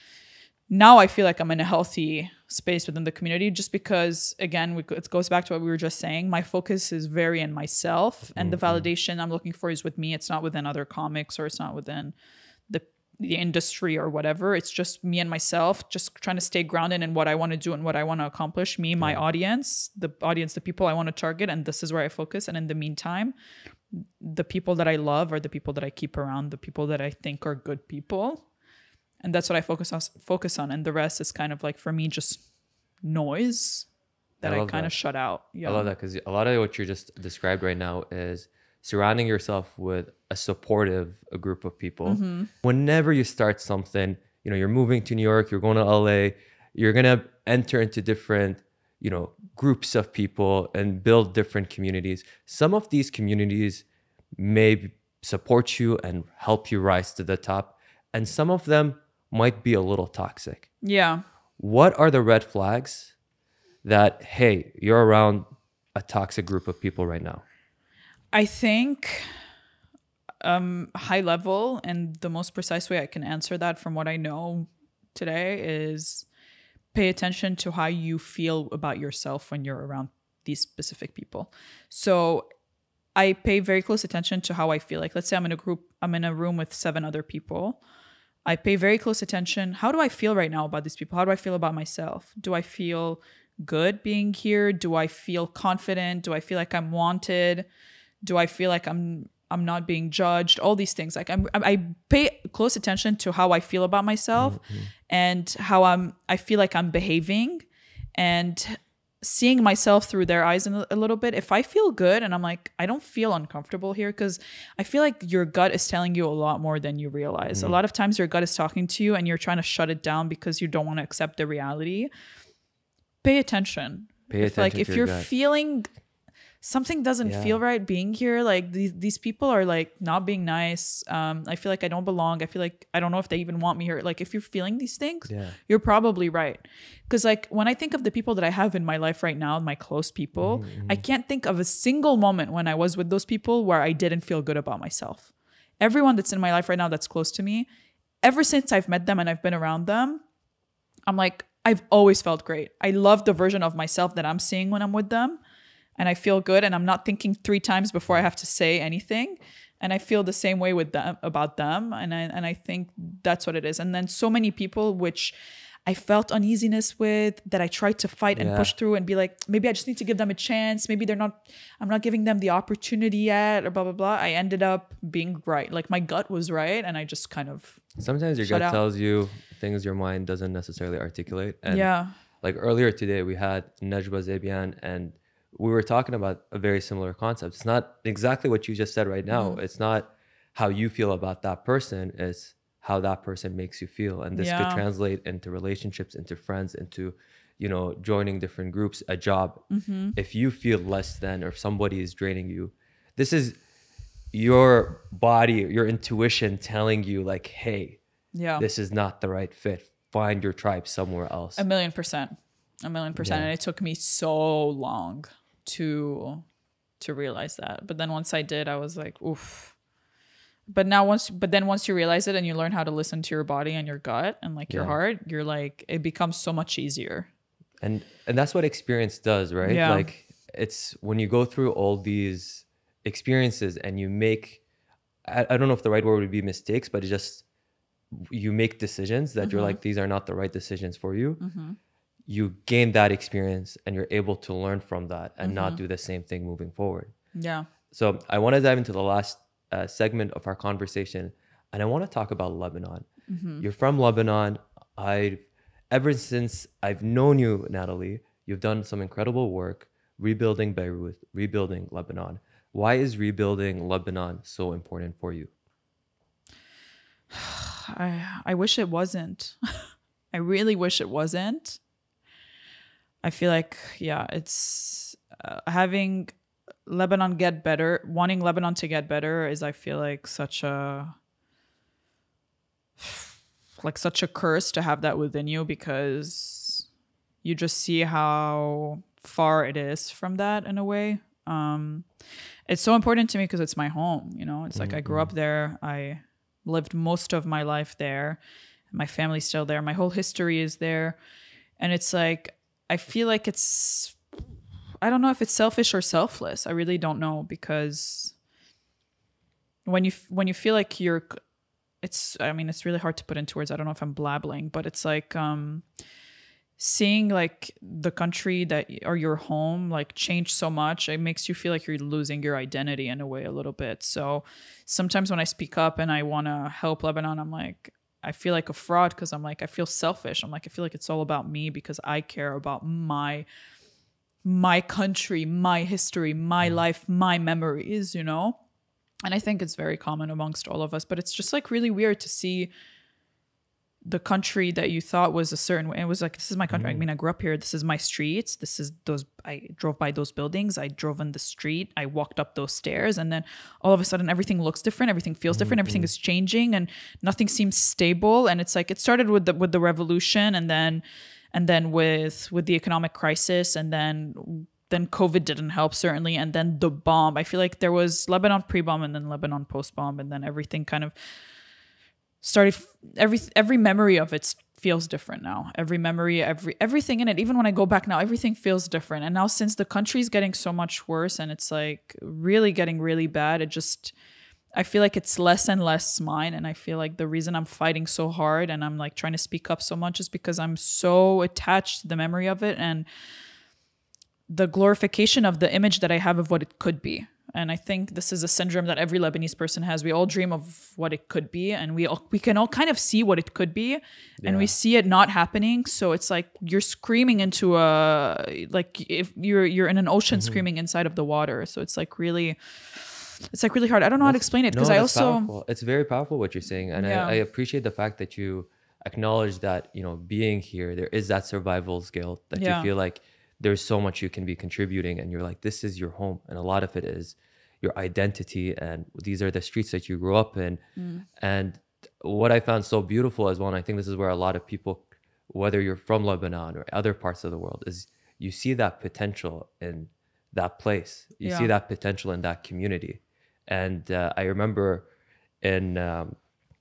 now I feel like I'm in a healthy space within the community, just because, again, we, it goes back to what we were just saying. My focus is very in myself, and mm-hmm. the validation I'm looking for is with me. It's not within other comics, or it's not within the the industry or whatever. It's just me and myself, just trying to stay grounded in what I want to do and what I want to accomplish. Me, my yeah. audience, the audience, the people I want to target, and this is where I focus. And in the meantime, the people that I love are the people that I keep around, the people that I think are good people. And that's what I focus on, focus on. And the rest is kind of like, for me, just noise that I, I kind of shut out. Yeah. I love that, because a lot of what you just described right now is surrounding yourself with a supportive a group of people. Mm-hmm. Whenever you start something, you know, you're moving to New York, you're going to L A, you're going to enter into different, you know, groups of people and build different communities. Some of these communities may support you and help you rise to the top, and some of them might be a little toxic. Yeah. What are the red flags that, hey, you're around a toxic group of people right now? I think um, high level, and the most precise way I can answer that from what I know today is pay attention to how you feel about yourself when you're around these specific people. So I pay very close attention to how I feel. Like, let's say I'm in a group, I'm in a room with seven other people. I pay very close attention. How do I feel right now about these people? How do I feel about myself? Do I feel good being here? Do I feel confident? Do I feel like I'm wanted? Do I feel like I'm I'm not being judged? All these things. Like I'm, I pay close attention to how I feel about myself, mm-hmm. and how I'm. I feel like I'm behaving, and seeing myself through their eyes a little bit. If I feel good and I'm like, I don't feel uncomfortable here, because I feel like your gut is telling you a lot more than you realize. Mm-hmm. A lot of times your gut is talking to you and you're trying to shut it down because you don't want to accept the reality. Pay attention. Pay if, attention like, to if your you're gut. feeling something doesn't Yeah. feel right being here, like these these people are like not being nice. Um, I feel like I don't belong. I feel like I don't know if they even want me here. Like if you're feeling these things, yeah. you're probably right. Because like when I think of the people that I have in my life right now, my close people, mm-hmm. I can't think of a single moment when I was with those people where I didn't feel good about myself. Everyone that's in my life right now that's close to me, ever since I've met them and I've been around them, I'm like, I've always felt great. I love the version of myself that I'm seeing when I'm with them. And I feel good, and I'm not thinking three times before I have to say anything. And I feel the same way with them about them. And I, and I think that's what it is. And then so many people which I felt uneasiness with, that I tried to fight and Yeah. push through and be like, maybe I just need to give them a chance. Maybe they're not, I'm not giving them the opportunity yet, or blah, blah, blah. I ended up being right. Like my gut was right. And I just kind of Sometimes your shut gut out. tells you things your mind doesn't necessarily articulate. And Yeah. like earlier today, we had Najba Zebian, and we were talking about a very similar concept. It's not exactly what you just said right now. Mm-hmm. It's not how you feel about that person. It's how that person makes you feel. And this Yeah. could translate into relationships, into friends, into, you know, joining different groups, a job. Mm-hmm. If you feel less than, or if somebody is draining you, this is your body, your intuition telling you like, hey, Yeah. this is not the right fit. Find your tribe somewhere else. A million percent. A million percent. Yeah. And it took me so long to to realize that. But then once I did, I was like, oof. But now once but then once you realize it and you learn how to listen to your body and your gut and like your Yeah. heart, you're like, it becomes so much easier. And and that's what experience does, right? Yeah. Like it's when you go through all these experiences and you make, I, I don't know if the right word would be mistakes, but it just, you make decisions that Mm-hmm. you're like, these are not the right decisions for you. Mm-hmm. You gain that experience and you're able to learn from that and Mm-hmm. not do the same thing moving forward. Yeah. So I want to dive into the last uh, segment of our conversation, and I want to talk about Lebanon. Mm-hmm. You're from Lebanon. I, ever since I've known you, Nataly, you've done some incredible work rebuilding Beirut, rebuilding Lebanon. Why is rebuilding Lebanon so important for you? I I wish it wasn't. I really wish it wasn't. I feel like, yeah, it's uh, having Lebanon get better, wanting Lebanon to get better is, I feel like, such a like such a curse to have that within you, because you just see how far it is from that in a way. Um, it's so important to me because it's my home, you know. It's like I grew up there. I lived most of my life there. My family's still there. My whole history is there. And it's like, I feel like it's, I don't know if it's selfish or selfless. I really don't know, because when you when you feel like you're, it's, I mean, it's really hard to put into words. I don't know if I'm blabbling, but it's like um, seeing like the country that, or your home, like change so much. It makes you feel like you're losing your identity in a way a little bit. So sometimes when I speak up and I want to help Lebanon, I'm like, I feel like a fraud because I'm like, I feel selfish. I'm like, I feel like it's all about me because I care about my my country, my history, my life, my memories, you know? And I think it's very common amongst all of us, but it's just like really weird to see the country that you thought was a certain way. It was like, this is my country. Mm. I mean, I grew up here. This is my streets. This is those, I drove by those buildings. I drove in the street. I walked up those stairs. And then all of a sudden, everything looks different. Everything feels different. Mm-hmm. Everything is changing and nothing seems stable. And it's like, it started with the, with the revolution and then, and then with, with the economic crisis. And then, then COVID didn't help certainly. And then the bomb, I feel like there was Lebanon pre-bomb and then Lebanon post-bomb. And then everything kind of started, every every memory of it feels different now. Every memory, every everything in it, even when I go back now, everything feels different. And now since the country's getting so much worse and it's like really getting really bad, it just, I feel like it's less and less mine. And I feel like the reason I'm fighting so hard and I'm like trying to speak up so much is because I'm so attached to the memory of it and the glorification of the image that I have of what it could be. And I think this is a syndrome that every Lebanese person has. We all dream of what it could be, and we all, we can all kind of see what it could be, yeah. and we see it not happening. So it's like you're screaming into a, like if you're you're in an ocean mm-hmm. screaming inside of the water. So it's like really, it's like really hard. I don't know that's, how to explain it because no, I also powerful. It's very powerful what you're saying, and yeah. I, I appreciate the fact that you acknowledge that, you know, being here, there is that survival guilt that yeah. you feel like there's so much you can be contributing, and you're like, this is your home, and a lot of it is your identity, and these are the streets that you grew up in. Mm. And what I found so beautiful as well, and I think this is where a lot of people, whether you're from Lebanon or other parts of the world, is you see that potential in that place. You yeah. see that potential in that community. And uh, I remember in um,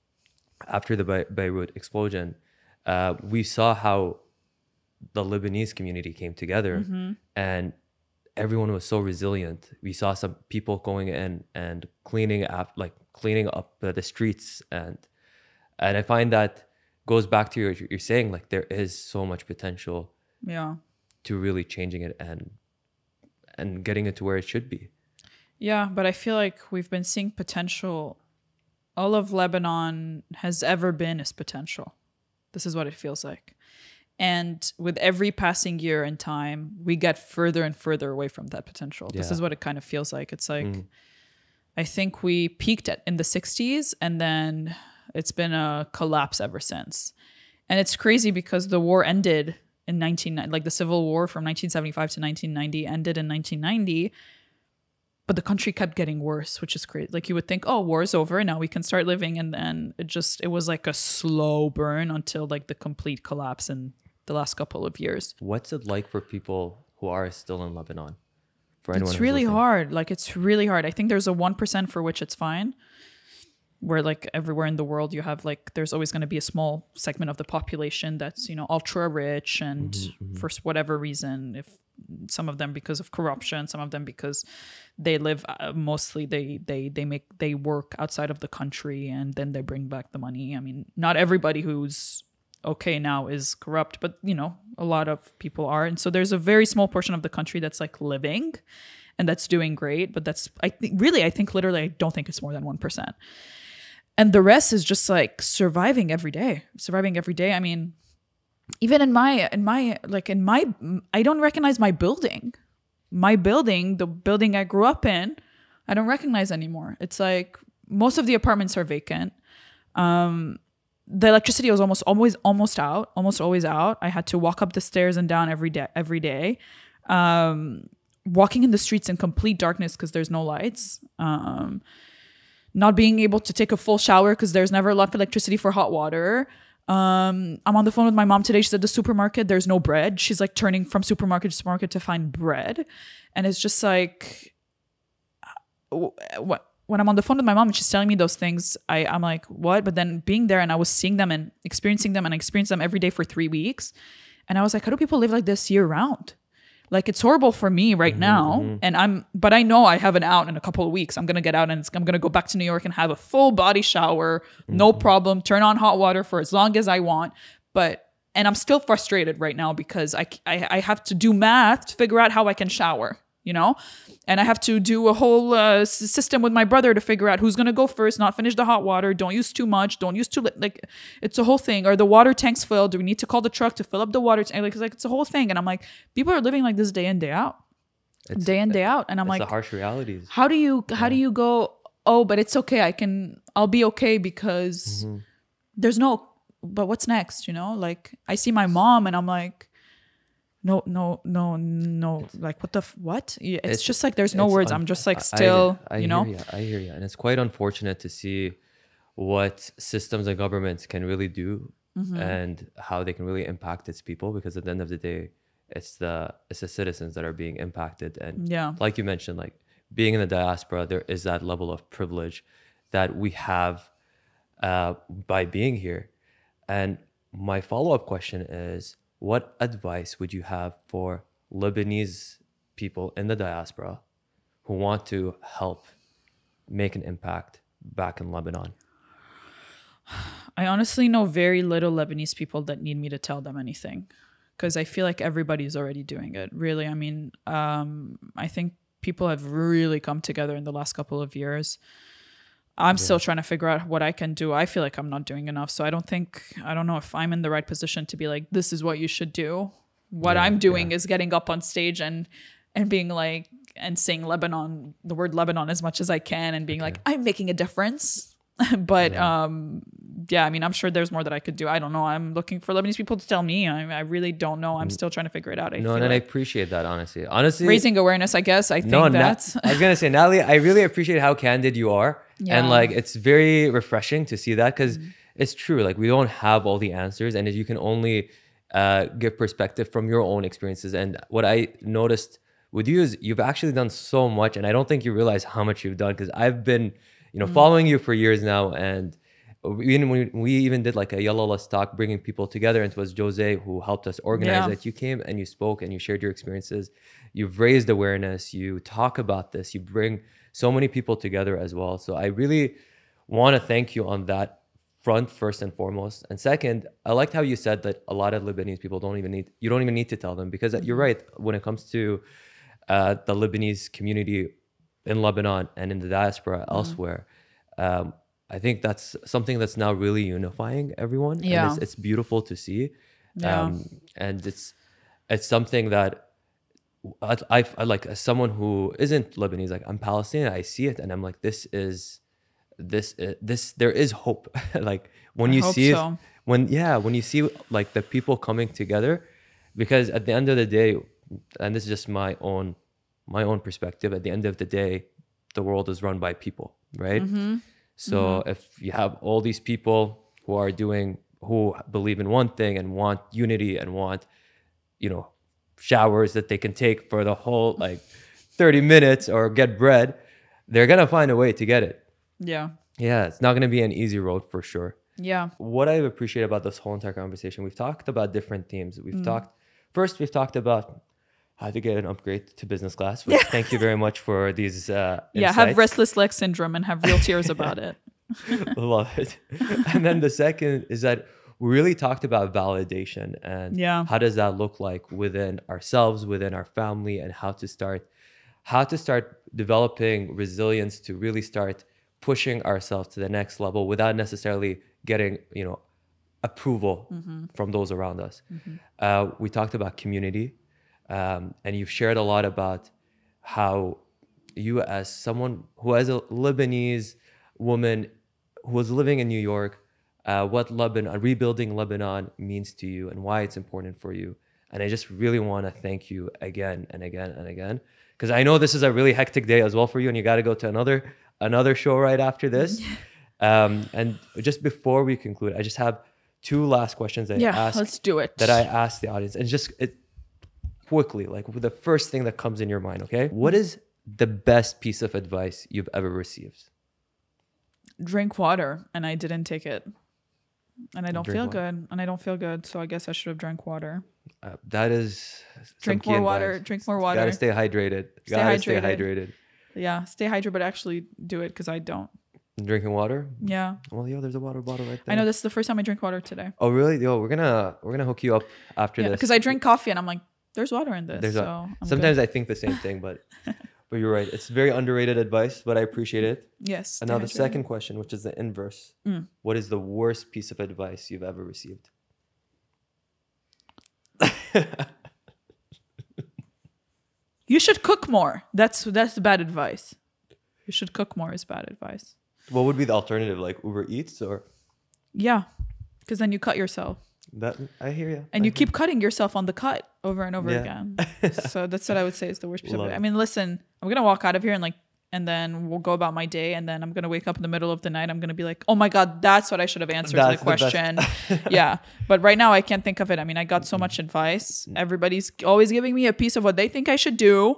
after the Be- Beirut explosion, uh, we saw how the Lebanese community came together, mm-hmm. and everyone was so resilient. We saw some people going in and cleaning up, like cleaning up uh, the streets, and and I find that goes back to your you're saying, like there is so much potential, yeah, to really changing it and and getting it to where it should be. Yeah, but I feel like we've been seeing potential. All of Lebanon has ever been is potential. This is what it feels like. And with every passing year in time, we get further and further away from that potential. Yeah. This is what it kind of feels like. It's like, mm. I think we peaked at in the sixties, and then it's been a collapse ever since. And it's crazy because the war ended in nineteen like the civil war from nineteen seventy-five to nineteen ninety ended in nineteen ninety, but the country kept getting worse, which is crazy. Like you would think, oh, war is over, now we can start living. And then it just, it was like a slow burn until like the complete collapse in the last couple of years. What's it like for people who are still in Lebanon? For anyone it's really hard. Like it's really hard. I think there's a one percent for which it's fine. Where like everywhere in the world you have like, there's always going to be a small segment of the population that's, you know, ultra rich and mm-hmm, mm-hmm. for whatever reason, if some of them because of corruption, some of them because they live uh, mostly they they they make they work outside of the country and then they bring back the money. I mean, not everybody who's okay now is corrupt, but you know, a lot of people are. And so there's a very small portion of the country that's like living and that's doing great. But that's, I think really, I think literally, I don't think it's more than one percent. And the rest is just like surviving every day, surviving every day. I mean, even in my, in my, like in my, I don't recognize my building, my building, the building I grew up in, I don't recognize anymore. It's like most of the apartments are vacant. Um, The electricity was almost always almost out, almost always out. I had to walk up the stairs and down every day. Every day, um, walking in the streets in complete darkness because there's no lights. Um, not being able to take a full shower because there's never enough electricity for hot water. Um, I'm on the phone with my mom today. She's at the supermarket. There's no bread. She's like turning from supermarket to supermarket to find bread, and it's just like what. When I'm on the phone with my mom and she's telling me those things, I, I'm like, what? But then being there and I was seeing them and experiencing them and I experienced them every day for three weeks. And I was like, how do people live like this year round? Like, it's horrible for me right mm-hmm, now. Mm-hmm. And I'm, but I know I have an out in a couple of weeks. I'm going to get out and it's, I'm going to go back to New York and have a full body shower. Mm-hmm. No problem. Turn on hot water for as long as I want. But, and I'm still frustrated right now because I, I, I have to do math to figure out how I can shower. you know? And I have to do a whole uh, s- system with my brother to figure out who's going to go first, not finish the hot water, don't use too much, don't use too li- like it's a whole thing. Or the water tank's filled, do we need to call the truck to fill up the water tank? Like it's like it's a whole thing. And I'm like, people are living like this day in, day out. It's, day in, day out. And I'm it's like, the harsh realities. how do you how Yeah. do you go, oh, but it's okay, I can I'll be okay because Mm-hmm. there's no but what's next, you know? Like I see my mom and I'm like, no, no, no, no. Like what the f- what? Yeah, It's, It's- just like there's no it's words. un- I'm just like I- still, I, I you know. hear you, I hear you, and it's quite unfortunate to see what systems and governments can really do Mm-hmm. and how they can really impact its people. Because at the end of the day, it's the it's the citizens that are being impacted. And Yeah. like you mentioned, like being in the diaspora, there is that level of privilege that we have uh, by being here. And my follow up question is, what advice would you have for Lebanese people in the diaspora who want to help make an impact back in Lebanon? I honestly know very little Lebanese people that need me to tell them anything, because I feel like everybody's already doing it. Really, I mean, um, I think people have really come together in the last couple of years. I'm yeah. still trying to figure out what I can do. I feel like I'm not doing enough. So I don't think, I don't know if I'm in the right position to be like, this is what you should do. What yeah, I'm doing yeah. is getting up on stage and and being like, and saying Lebanon, the word Lebanon as much as I can, and being okay. like, I'm making a difference. But yeah. um, yeah, I mean, I'm sure there's more that I could do. I don't know. I'm looking for Lebanese people to tell me. I, I really don't know. I'm still trying to figure it out. I no, feel and like I appreciate that, honestly. Honestly, raising awareness, I guess. I think no, that's. Na- I was gonna say, Nataly, I really appreciate how candid you are, yeah. and like it's very refreshing to see that, because mm. it's true. Like we don't have all the answers, and you can only uh, give perspective from your own experiences. And what I noticed with you is you've actually done so much, and I don't think you realize how much you've done, because I've been, you know, mm. following you for years now, and. We, we, we even did like a Yalla Let's Talk, bringing people together, and it was Jose who helped us organize yeah. it. You came and you spoke and you shared your experiences. You've raised awareness. You talk about this. You bring so many people together as well. So I really want to thank you on that front, first and foremost. And second, I liked how you said that a lot of Lebanese people don't even need, you don't even need to tell them, because mm-hmm. you're right. When it comes to uh, the Lebanese community in Lebanon and in the diaspora mm-hmm. elsewhere, um, I think that's something that's now really unifying everyone. Yeah. And it's, it's beautiful to see. Yeah. Um, and it's it's something that I, I, I like, as someone who isn't Lebanese, like I'm Palestinian, I see it and I'm like, this is, this, uh, this, there is hope. Like when I you hope see so. it, when, yeah, when you see like the people coming together, because at the end of the day, and this is just my own, my own perspective, at the end of the day, the world is run by people, right? Mm-hmm. So mm-hmm. if you have all these people who are doing, who believe in one thing and want unity and want, you know, showers that they can take for the whole like thirty minutes or get bread, they're going to find a way to get it. Yeah. Yeah. It's not going to be an easy road for sure. Yeah. What I appreciate about this whole entire conversation, we've talked about different themes. We've mm. talked, first we've talked about how to get an upgrade to business class. Which, thank you very much for these uh, yeah, insights. have restless leg syndrome and have real tears about it. Love it. And then the second is that we really talked about validation and yeah. how does that look like within ourselves, within our family, and how to start, how to start developing resilience to really start pushing ourselves to the next level without necessarily getting, you know, approval mm-hmm. from those around us. Mm-hmm. Uh, we talked about community. Um, and you've shared a lot about how you, as someone who as a Lebanese woman who was living in New York, uh, what Lebanon, rebuilding Lebanon means to you and why it's important for you. And I just really want to thank you again and again and again, because I know this is a really hectic day as well for you, and you got to go to another another show right after this. um, and just before we conclude, I just have two last questions that yeah, I ask, let's do it. that I ask the audience, and just it. Quickly, like the first thing that comes in your mind, okay? What is the best piece of advice you've ever received? Drink water, and I didn't take it. And I don't Drink feel water. good. And I don't feel good, so I guess I should have drank water. Uh, that is Drink more water. Advice. Drink more water. You gotta stay hydrated. You Stay gotta hydrated. stay hydrated. Yeah, stay hydrated, but actually do it, because I don't. Drinking water? Yeah. Well, yo, there's a water bottle right there. I know, this is the first time I drink water today. Oh, really? Yo, we're gonna we're gonna hook you up after yeah, this. because I drink coffee and I'm like, There's water in this. There's so a, I'm sometimes good. I think the same thing, but but you're right. It's very underrated advice, but I appreciate it. Yes. And now the hydrated. second question, which is the inverse. Mm. What is the worst piece of advice you've ever received? You should cook more. That's that's bad advice. You should cook more is bad advice. What would be the alternative? Like Uber Eats or? Yeah, because then you cut yourself. That I hear you. And I you hear keep cutting yourself on the cut over and over Yeah. again. So that's what I would say is the worst piece of Love it. it. I mean, listen, I'm gonna walk out of here and like, and then we'll go about my day, and then I'm gonna wake up in the middle of the night. I'm gonna be like, oh my god, that's what I should have answered That's to the the question. Yeah, but right now I can't think of it. I mean, I got so much advice. Everybody's always giving me a piece of what they think I should do.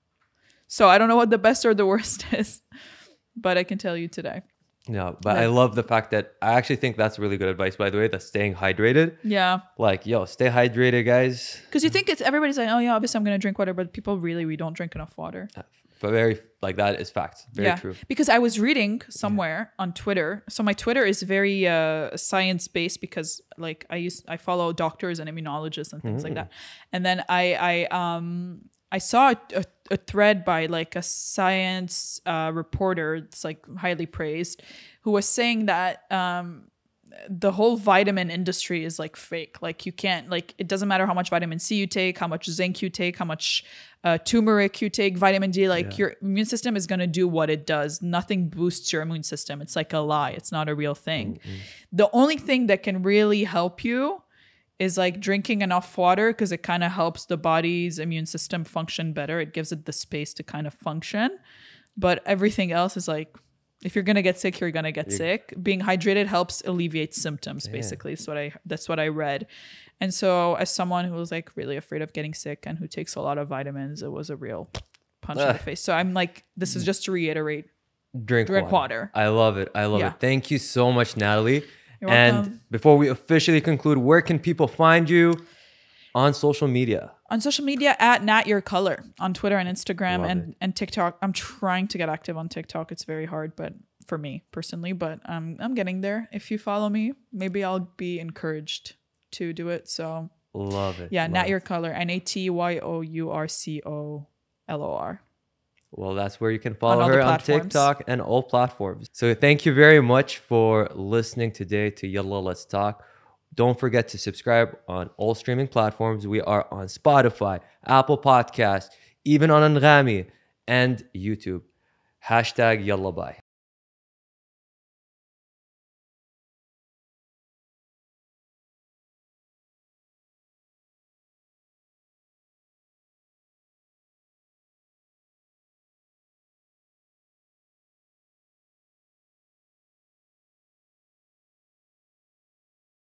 So I don't know what the best or the worst is, but I can tell you today. No, but Yeah. I love the fact that I actually think that's really good advice, by the way, that's staying hydrated. Yeah. Like, yo, stay hydrated, guys. Because you think it's everybody's like, oh yeah, obviously I'm gonna drink water, but people really we don't drink enough water. But very, like, that is fact. Very yeah. true. Because I was reading somewhere on Twitter. So my Twitter is very uh, science based because like I used I follow doctors and immunologists and things like that. And then I I um I saw a, a, a thread by like a science uh, reporter. It's like highly praised, who was saying that um the whole vitamin industry is like fake. Like you can't like it doesn't matter how much vitamin C you take, how much zinc you take, how much uh, turmeric you take, vitamin D. Like Yeah. your immune system is gonna do what it does. Nothing boosts your immune system. It's like a lie. It's not a real thing. Mm-hmm. The only thing that can really help you is like drinking enough water because it kind of helps the body's immune system function better. It gives it the space to kind of function. But everything else is like, if you're gonna get sick, you're gonna get You- sick. Being hydrated helps alleviate symptoms. Yeah. Basically, that's what I that's what I read. And so, as someone who was like really afraid of getting sick and who takes a lot of vitamins, it was a real punch in the Ugh. face. So I'm like, this is just to reiterate: Drink, drink water. water. I love it. I love Yeah. it. Thank you so much, Natalie. You're and welcome. before we officially conclude, where can people find you on social media? On social media at Nat Your Color on Twitter and Instagram Love and, and TikTok. I'm trying to get active on TikTok. It's very hard, but for me personally, but um, I'm getting there. If you follow me, maybe I'll be encouraged to do it. So Love it. yeah, Love Nat it. Your Color, N A T Y O U R C O L O R. Well, that's where you can follow all the her on platforms. TikTok and all platforms. So thank you very much for listening today to Yalla Let's Talk. Don't forget to subscribe on all streaming platforms. We are on Spotify, Apple Podcasts, even on Rami and YouTube. Hashtag Yalla Bye.